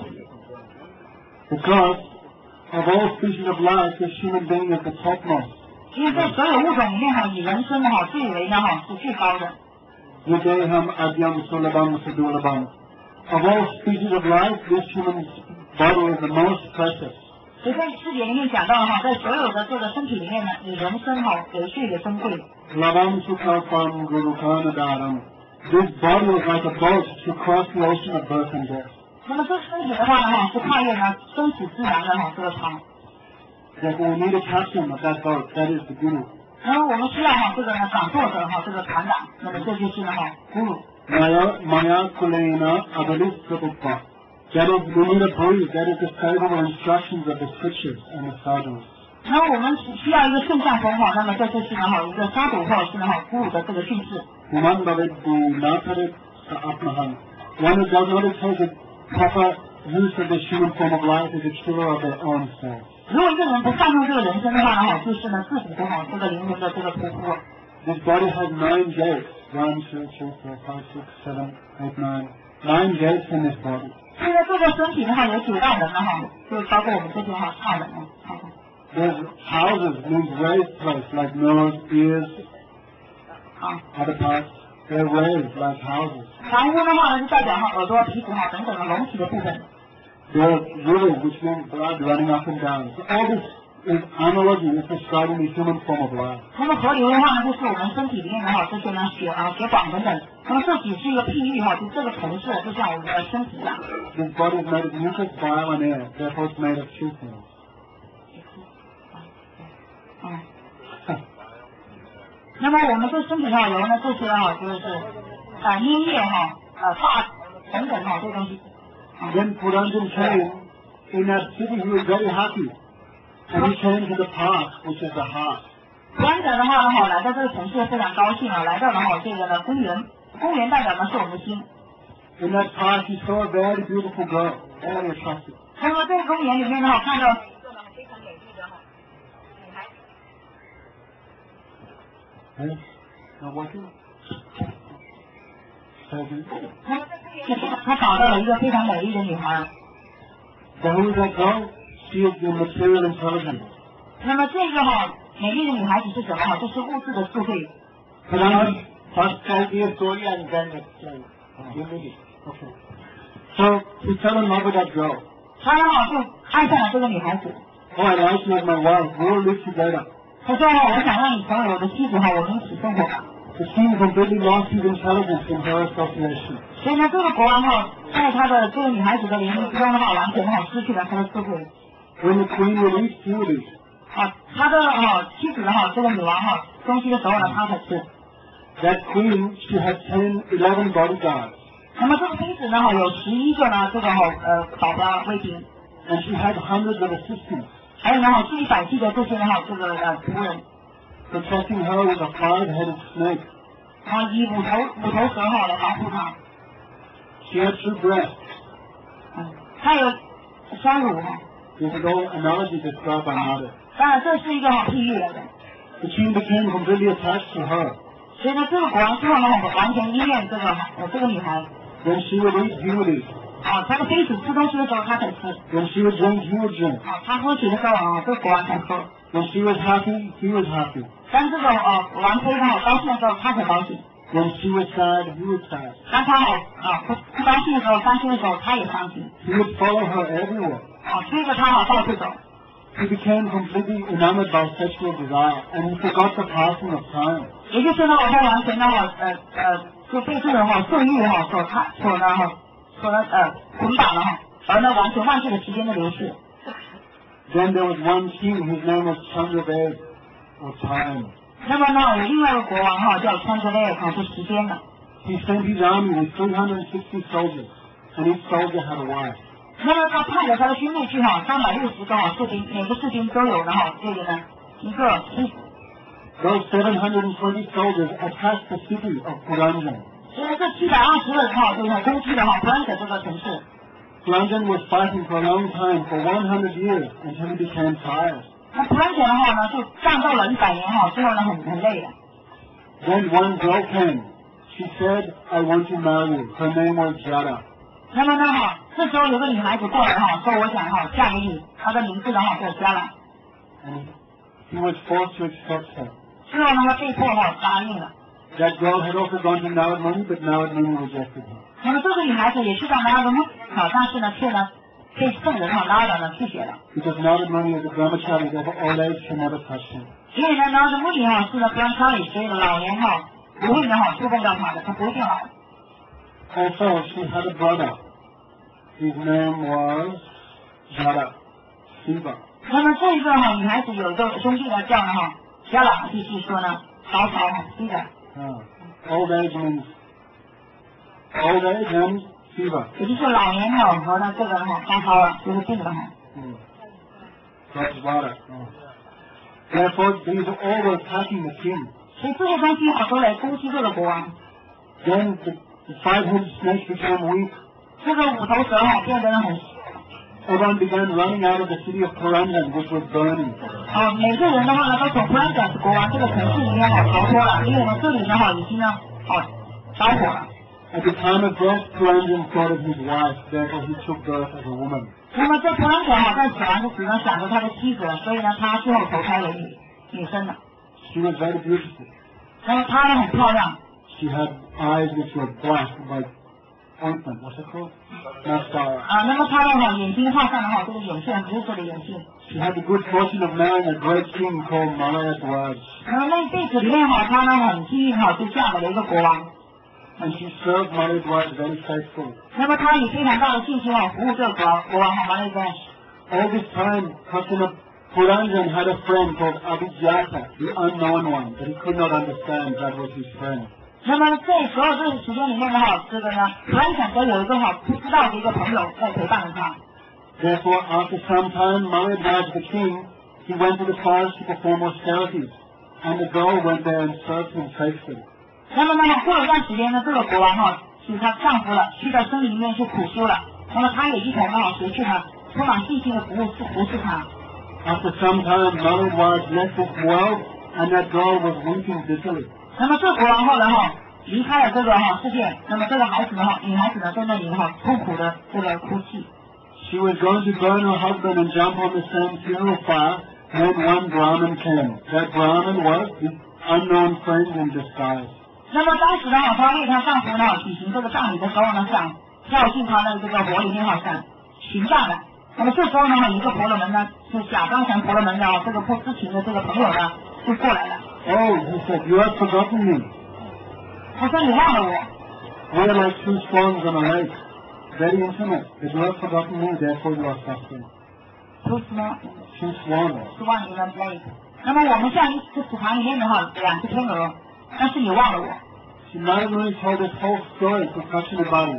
Because of all species of life, the human being is the topmost. 因为在所有物种里面以人生最为是最高的。 Yudeham adyam sulabam sadulabam. Of all species of life, this human body is the most precious. 所以在世界里面讲到在所有的这个身体里面以人生为最的珍贵。 Labam sukalpam gurukanadaram. This body is like a boat to cross the ocean of birth and death. 那么这身体的话是跨越生死自然的这个船。 Therefore, we need a captain of that boat. That is the guru. 然后我们需要这个掌舵者这个船长，那么这就是guru。 Maya kulena avalis prabhupada. That is, we need a guru. That is the favorable instructions of the scriptures and the sadhus. 然后我们需要一个圣像佛那么这就是一个沙土或者是guru的这个训示。 One who does not take a proper use of the human form of life is a killer of their own self. 如果一个人不善用这个人生的话就是自己的这个灵魂的这个屠夫。 This body has 9 gates. 1, 2, 3, 4, 5, 6, 7, 8, 9. 9 gates in this body. 现在这个身体有9道门就包括我们这些窍门 There's houses, means raised place, like nose, ears, other parts. They're raised like houses. 房屋的话就代表耳朵、皮肤等等隆起的部分。 There are rivers, which means blood running up and down. So all this is analogy is describing the human form of life. 那么河流的话呢，就是我们身体里面的这些呢血管等等。那么这只是一个譬喻就这个层次就像我们的身体一样。 This body is made of mucus, bile, and air. Therefore, it's made of two things. 那么我们这身体上有呢这些就是粘液发等等这些东西。 When Puranjan came in that city, he was very happy, and he came to the park, which is the heart. 普兰者的话呢来到这个城市非常高兴来到了这个呢公园，公园代表的是我们的心。 In that park, he saw a very beautiful girl, very attractive. 那么在公园里面呢看到非常美丽的女孩。 Yes. Now what is? 他找到了一个非常美丽的女孩。 So who is that girl? She is the material intelligence. 那么这个美丽的女孩子是什么？就是物质的智慧。 Puranjan first told the story and then explained. Okay. So he fell in love with that girl. 他呢就爱上了这个女孩子。 Oh, I'd like you as my wife. We will live together. 他说我想让你成为我的妻子我们一起生活吧。 The king completely lost his intelligence in her association. 所以呢，这个国王在他的这个女孩子的联姻之中的完全失去了他的智慧。 When the queen released Judy, 他的妻子这个女王东西的时候呢，他才吃。 That queen, she had 11 bodyguards. 那么这个妃子呢，有11个呢这个保镖卫兵。 And she had hundreds of assistants. 还有呢数以百计的这些呢这个仆人。 Protecting her with a 5-headed snake. 以五头蛇来保护她。 She had 2 breasts. 她有双乳 This is all analogy described by mother. 当然这是一个譬喻来的。 The king became completely attached to her. 所以呢，这个国王之后呢，完全依恋这个女孩。 When she would eat, he would eat. 他的妃子吃东西的时候，他才吃。 When she would drink, he would drink. 他喝水的时候这个国王才喝。 When she was happy, he was happy. 当这个王妃高兴的时候，他才高兴。 When she was sad, he was sad. 当他不高兴的时候，伤心的时候，他也伤心。 He would follow her everywhere. 追着他到处走。 He became completely enamored by sexual desire, and he forgot the passing of time. 也就是呢，他完全就被这个色欲所捆绑了而呢完全忘记了时间的流逝。 Then there was one king, his name was Chandradev, or time. 那么呢，有另外一个国王叫Chandradev，是时间的。 He sent his army with 360 soldiers, and each soldier had a wife. 那么他派了他的军队去360个士兵，每个士兵都有这个呢一个妻子。 Those 720 soldiers attacked the city of Puranjan. 所以这720个人就是攻击了普兰者这个城市。 Puranjan was fighting for a long time, for 100 years, until he became tired. 那普兰者的话呢，就战斗了100年之后呢，很累了。 Then one girl came. She said, "I want to marry you." Her name was Jada. 那么呢这时候有个女孩子过来说我想嫁给你，她的名字叫Jada。 And he was forced to accept her. 之后呢，他被迫答应了。 That girl had also gone to Narad Muni, but Narad Muni rejected her. 那么这个女孩子也去到Narad Muni，但是呢，却呢被圣人Narada拒绝了。 Because Narad Muni is a brahmachari, therefore old age can never touch him. 因为呢Narad Muni是brahmachari，所以老年不会触碰到他的，他不会变老。 Also, she had a brother. His name was Jada, Shiva. 那么这个女孩子有一个兄弟呢，叫Jada，继续说呢，曹Shiva。 Old age means old age and fever. 也就是老年和呢这个曹就是病了 That's water. Therefore, these all were attacking the king. 所以这些东西都来攻击这个国王。 Then the 5-headed snake became weak. 这个五头蛇变得很。 Everyone began running out of the city of Puranjan, which was burning. 每个人的话呢，都从普兰者国王这个城市里面逃脱了，因为呢这里呢已经呢着火了。 At the time of death, Puranjan thought of his wife, therefore he took birth as a woman. 那么这普兰者在死亡的时候想着他的妻子，所以呢他最后投胎为女生了。 She was very beautiful. 那么她呢很漂亮。 She had eyes which were black, like ointment. What's it called? Mascara. 那么他的眼睛画上的这个眼线，不是说的眼线。 She had the good fortune of marrying a great king called Malayat Waj. 那么那一辈子里面他呢很幸运就嫁给了一个国王。 And she served Malayat Waj very faithfully. 那么他以非常大的信心服务这个国王Malayat Waj。 All this time, Hasina Puranjan had a friend called Abhijata, the unknown one, but he could not understand that was his friend. 那么在所有这个时间里面呢这个呢，突然想说有一个不知道的一个朋友在陪伴着他。 Therefore, after some time, Malayat Waj, the king, he went to the forest to perform austerities, and the girl went there and served him faithfully. 那么过了一段时间呢，这个国王使她丈夫了，去到森林里面去苦修了。那么她也一同回去呢，充满信心的服侍他。 After some time, Malayat Waj left this world, and that girl was weeping bitterly. 那么这国王后来离开了这个世界，那么这个孩子女孩子呢在那里痛苦的这个哭泣。 She was going to burn her husband and jump on the same funeral fire when one Brahmin came. That Brahmin was the unknown friend in disguise. 那么当时她为她丈夫举行这个葬礼的时候呢，想跳进他的这个火里面想行葬的。那么这时候一个婆罗门呢，是假装成婆罗门的这个不知情的这个朋友呢，就过来了。 Oh, he said, you have forgotten me. 他说你忘了我。 We are like two swans on a lake, very intimate. But you have forgotten me, therefore you are suffering. Two swans. Two swans. Swan in a lake. 那么我们像一只池塘里面的两只天鹅，但是你忘了我。 She not only told this whole story to Kachinabali.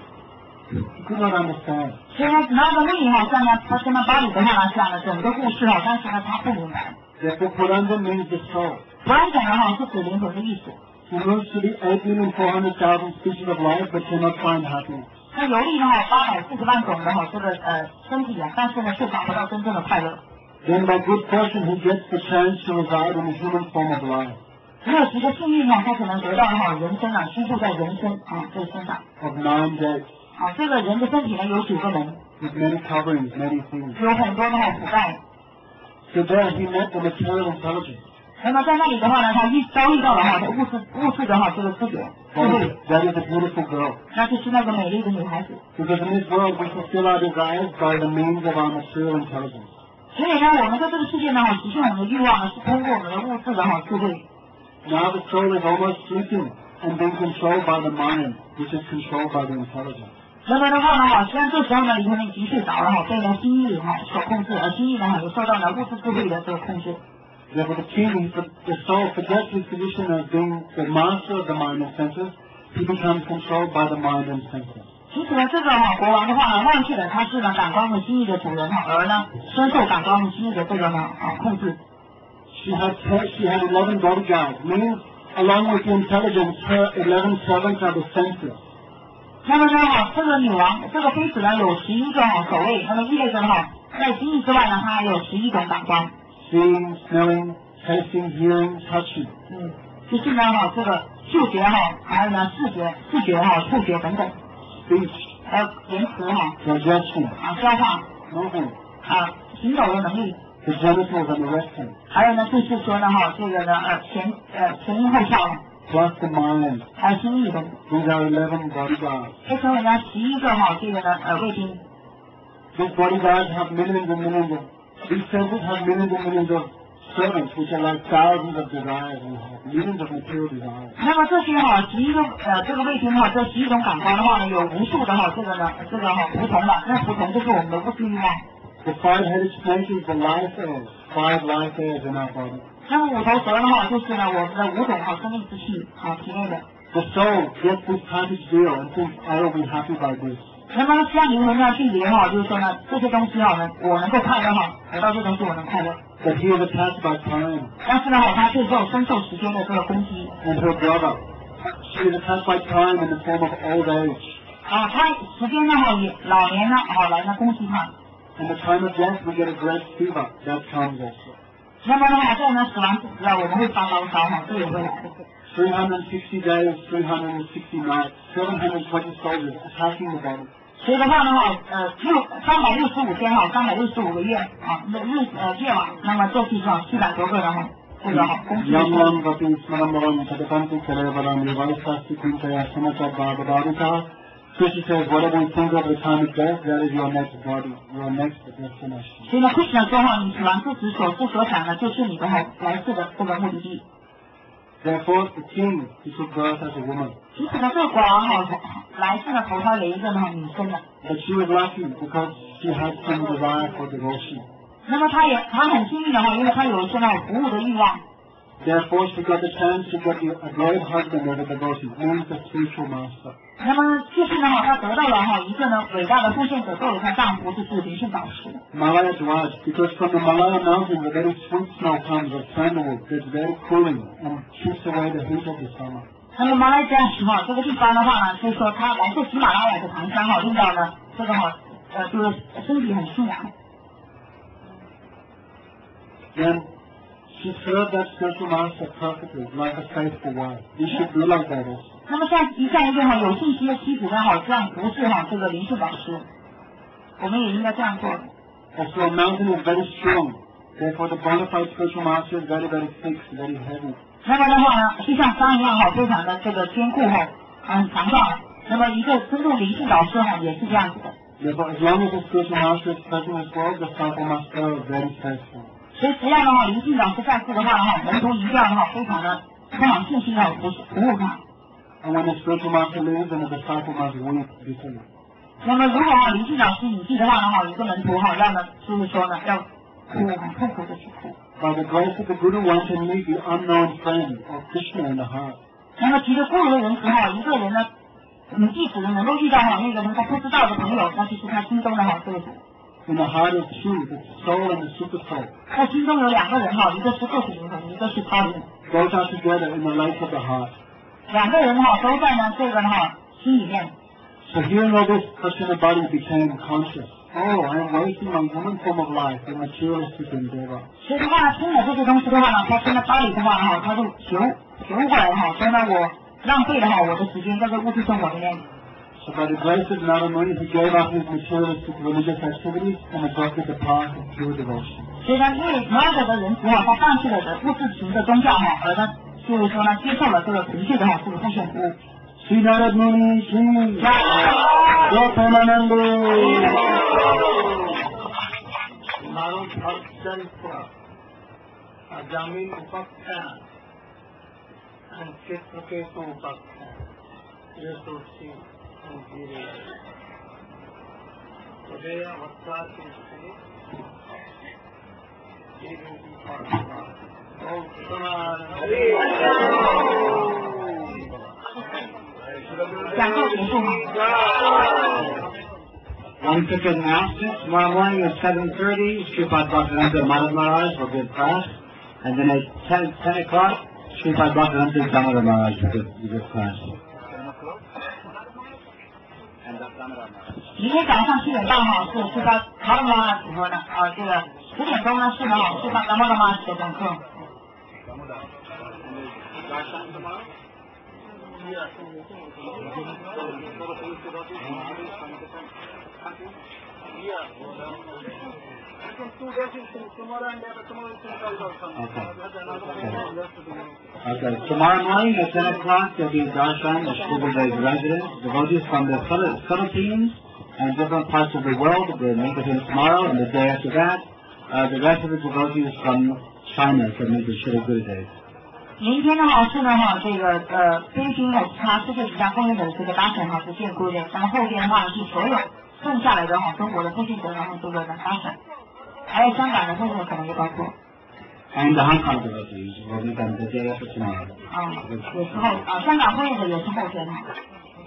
He could not understand. 所以拿着密向他跟他巴里的讲了整个故事但是呢他不明白。 Therefore, Puranjan means the soul. 不然讲的是指灵魂的意思。 He moves to the 8,400,000 species of life, but cannot find happiness. 他游历840万种的这个身体但是呢却找不到真正的快乐。 Then by good fortune, he gets the chance to reside in the human form of life. 只有几个幸运他可能得到人生居住在人生这个身上。 Of 9 days. 这个人的身体呢有9个门。 With many coverings, many things. 有很多的覆盖。 So there he met the material intelligence. 那么在那里的话呢，他遭遇到了物质的这个知觉。 That is a beautiful girl. 那就是那个美丽的女孩子。 Because in this world we fulfill our desires by the means of our material intelligence. 所以呢，我们在这个世界呢，实现我们的欲望呢，是通过我们的物质的智慧。 Now the soul is almost sleeping and being controlled by the mind, which is controlled by the intelligence. 那么的话呢，虽然这时候呢，灵魂已经睡着了被呢心意所控制，而心意呢也受到了物质智慧的这个控制。 Therefore the king, the soul forgets his position as being the master of the mind and senses. He becomes controlled by the mind and senses. 其实呢，这个国王的话呢，忘记了他是呢感官和心意的主人而呢深受感官和心意的这个控制。 She had 11 bodyguards, means along with the intelligence, her 11 servants are the senses. 那么呢这个女王，这个妃子呢有11个守卫，那么意味着在心意之外呢，她还有11种感官。 Seeing, smelling, tasting, hearing, touching. 就是呢这个嗅觉还有呢视觉、触觉等等。 Speech. 还有言辞 digestion. 消化。 Moving. 行走的能力。 The genitals and the rectum. 还有呢就是说呢这个呢前阴后窍。 Plus the mind. 还有心意的。 These are 11 bodyguards. 这成为呢11个这个呢卫兵。 These bodyguards have millions and millions of. These senses have millions and millions of servants, which are like thousands of desires and millions of material desires. 那么这些11个这个卫兵这11种感官的话呢，有无数的这个服从的，那服从就是我们的物质欲望。 The 5-headed snake is the life airs, 5 life airs in our body. 那么5头蛇的就是呢我们的5种生命之气体内的。 The soul gets this package deal and thinks, I will be happy by this. 那么像灵魂这样去觉就是说呢这些东西我能够快乐得到这东西我能快乐。 But he is attacked by time. 但是呢他却深受时间的这个攻击。 And her brother, she is attacked by time in the form of old age. 他时间也老年来攻击他。 In the time of death, we get a great fever. That comes also. 那么在呢死亡之时我们会发高烧这也会来的。 360 days, 360 nights, 720 soldiers attacking the body. 所以的话呢365天365个月夜晚，那么这地方700多个人这个攻击。 Yam Vati Smarambaram Sadapanti Kalevaram Vivaisasti Kuntaya Samachar Bhavadavita Krishna says, whatever you think of the time it goes, that is your next body, your next destination. 所以呢 ，Krishna 说哈，你死亡之时所想的，就是你的来世的这个目的地。 Therefore, the king, he took birth as a woman. 其实呢，这个国王哈，来世的投胎为一个女生的。 But she was lucky because she had some desire for devotion. 那么她很幸运的哈，因为她有一些服务的欲望。 Therefore, she got the chance to get a great husband as a devotion, means a spiritual master. 那么就是呢，她得到了一个伟大的奉献者作为她丈夫，就是灵性导师。 Malaya Dwaj, because from the Malaya mountains a very sweet snow comes of sandalwood that's very cooling and keeps away the heat of the summer. 那么马来加哈这个地方的话呢，就是说它来自喜马拉雅的唐山令到呢这个就是身体很清凉。 Then she served that spiritual master perfectly, like a faithful wife. You should be like that also. 那么像一个有信心的妻子呢，这样服侍这个灵性导师，我们也应该这样做。 Also, a mountain is very strong. Therefore, the bona fide spiritual master is very, very thick, very heavy. 那么的话呢，就像山一样非常的这个坚固很强壮。那么一个真正灵性导师也是这样子的。 Therefore, as long as the spiritual master is present in this world, the disciple must go very faithful. 所以只要灵性导师在世的话门徒一定要非常的充满信心服务他。 And when the spiritual master leaves, then the disciple must weep bitterly. 那么如果灵性导师隐蔽的话一个门徒要呢，就是说呢要哭很痛苦的去哭。 By the grace of the Guru, one can meet the unknown friend of Krishna in the heart. 那么藉着咕噜的人时一个人呢，弟子能够遇到那个他不知道的朋友，那就是他心中的这个主。 In the heart of truth, the soul and the super soul. 他心中有两个人一个是个体灵魂，一个是超灵。 Both are together in the lake of the heart. 两个人都在这个心里面。 So hearing all this, Krishna body became conscious. Oh, I am wasting my human form of life in materialistic endeavor. 所以的话听了这些东西的话他听了道理的话他就觉悟过来说我浪费了我的时间在这物质生活里面。 So by the grace of Narada Muni, he gave up his materialistic religious activities and adopted the path of pure devotion. 所以呢，因为拿着的人时他放弃了物质型的宗教而呢，就是说呢，接受了这个纯粹的这个奉献服务。 Sri Narada Muni, Sri Yotanananda. मारो भक्तन जमीन उपक्त चित्र के तो उपक्त ये सोचती धीरे हृदय अवस्था के 讲座结束吗？ One ticket announcement. Tomorrow morning at 7:30, Sripad Bhaktivedanta Madhav Maharaj will give class. And then at 10 o'clock, Sripad Bhaktivedanta Damodar Maharaj will give class. 明天早上7点半是Sripad Madhav Maharaj主播的这个10点钟呢是Sripad Damodar Maharaj的讲课。 Okay. Tomorrow morning at 10 o'clock, there will be darshan at Shri residence. Devotees from the Philippines and different parts of the world will meet with him tomorrow, and the day after that, the rest of the devotees from China will meet with Shri Gurudev. 明天是这个菲律宾其他世界几大公园的这个搭乘是见过的，那么后边的话是所有剩下来的中国的奉献者这个搭乘，还有香港的奉献可能也包括。 And the Hong Kong devotees will meet on the day after tomorrow. 也是香港奉献者也是后天。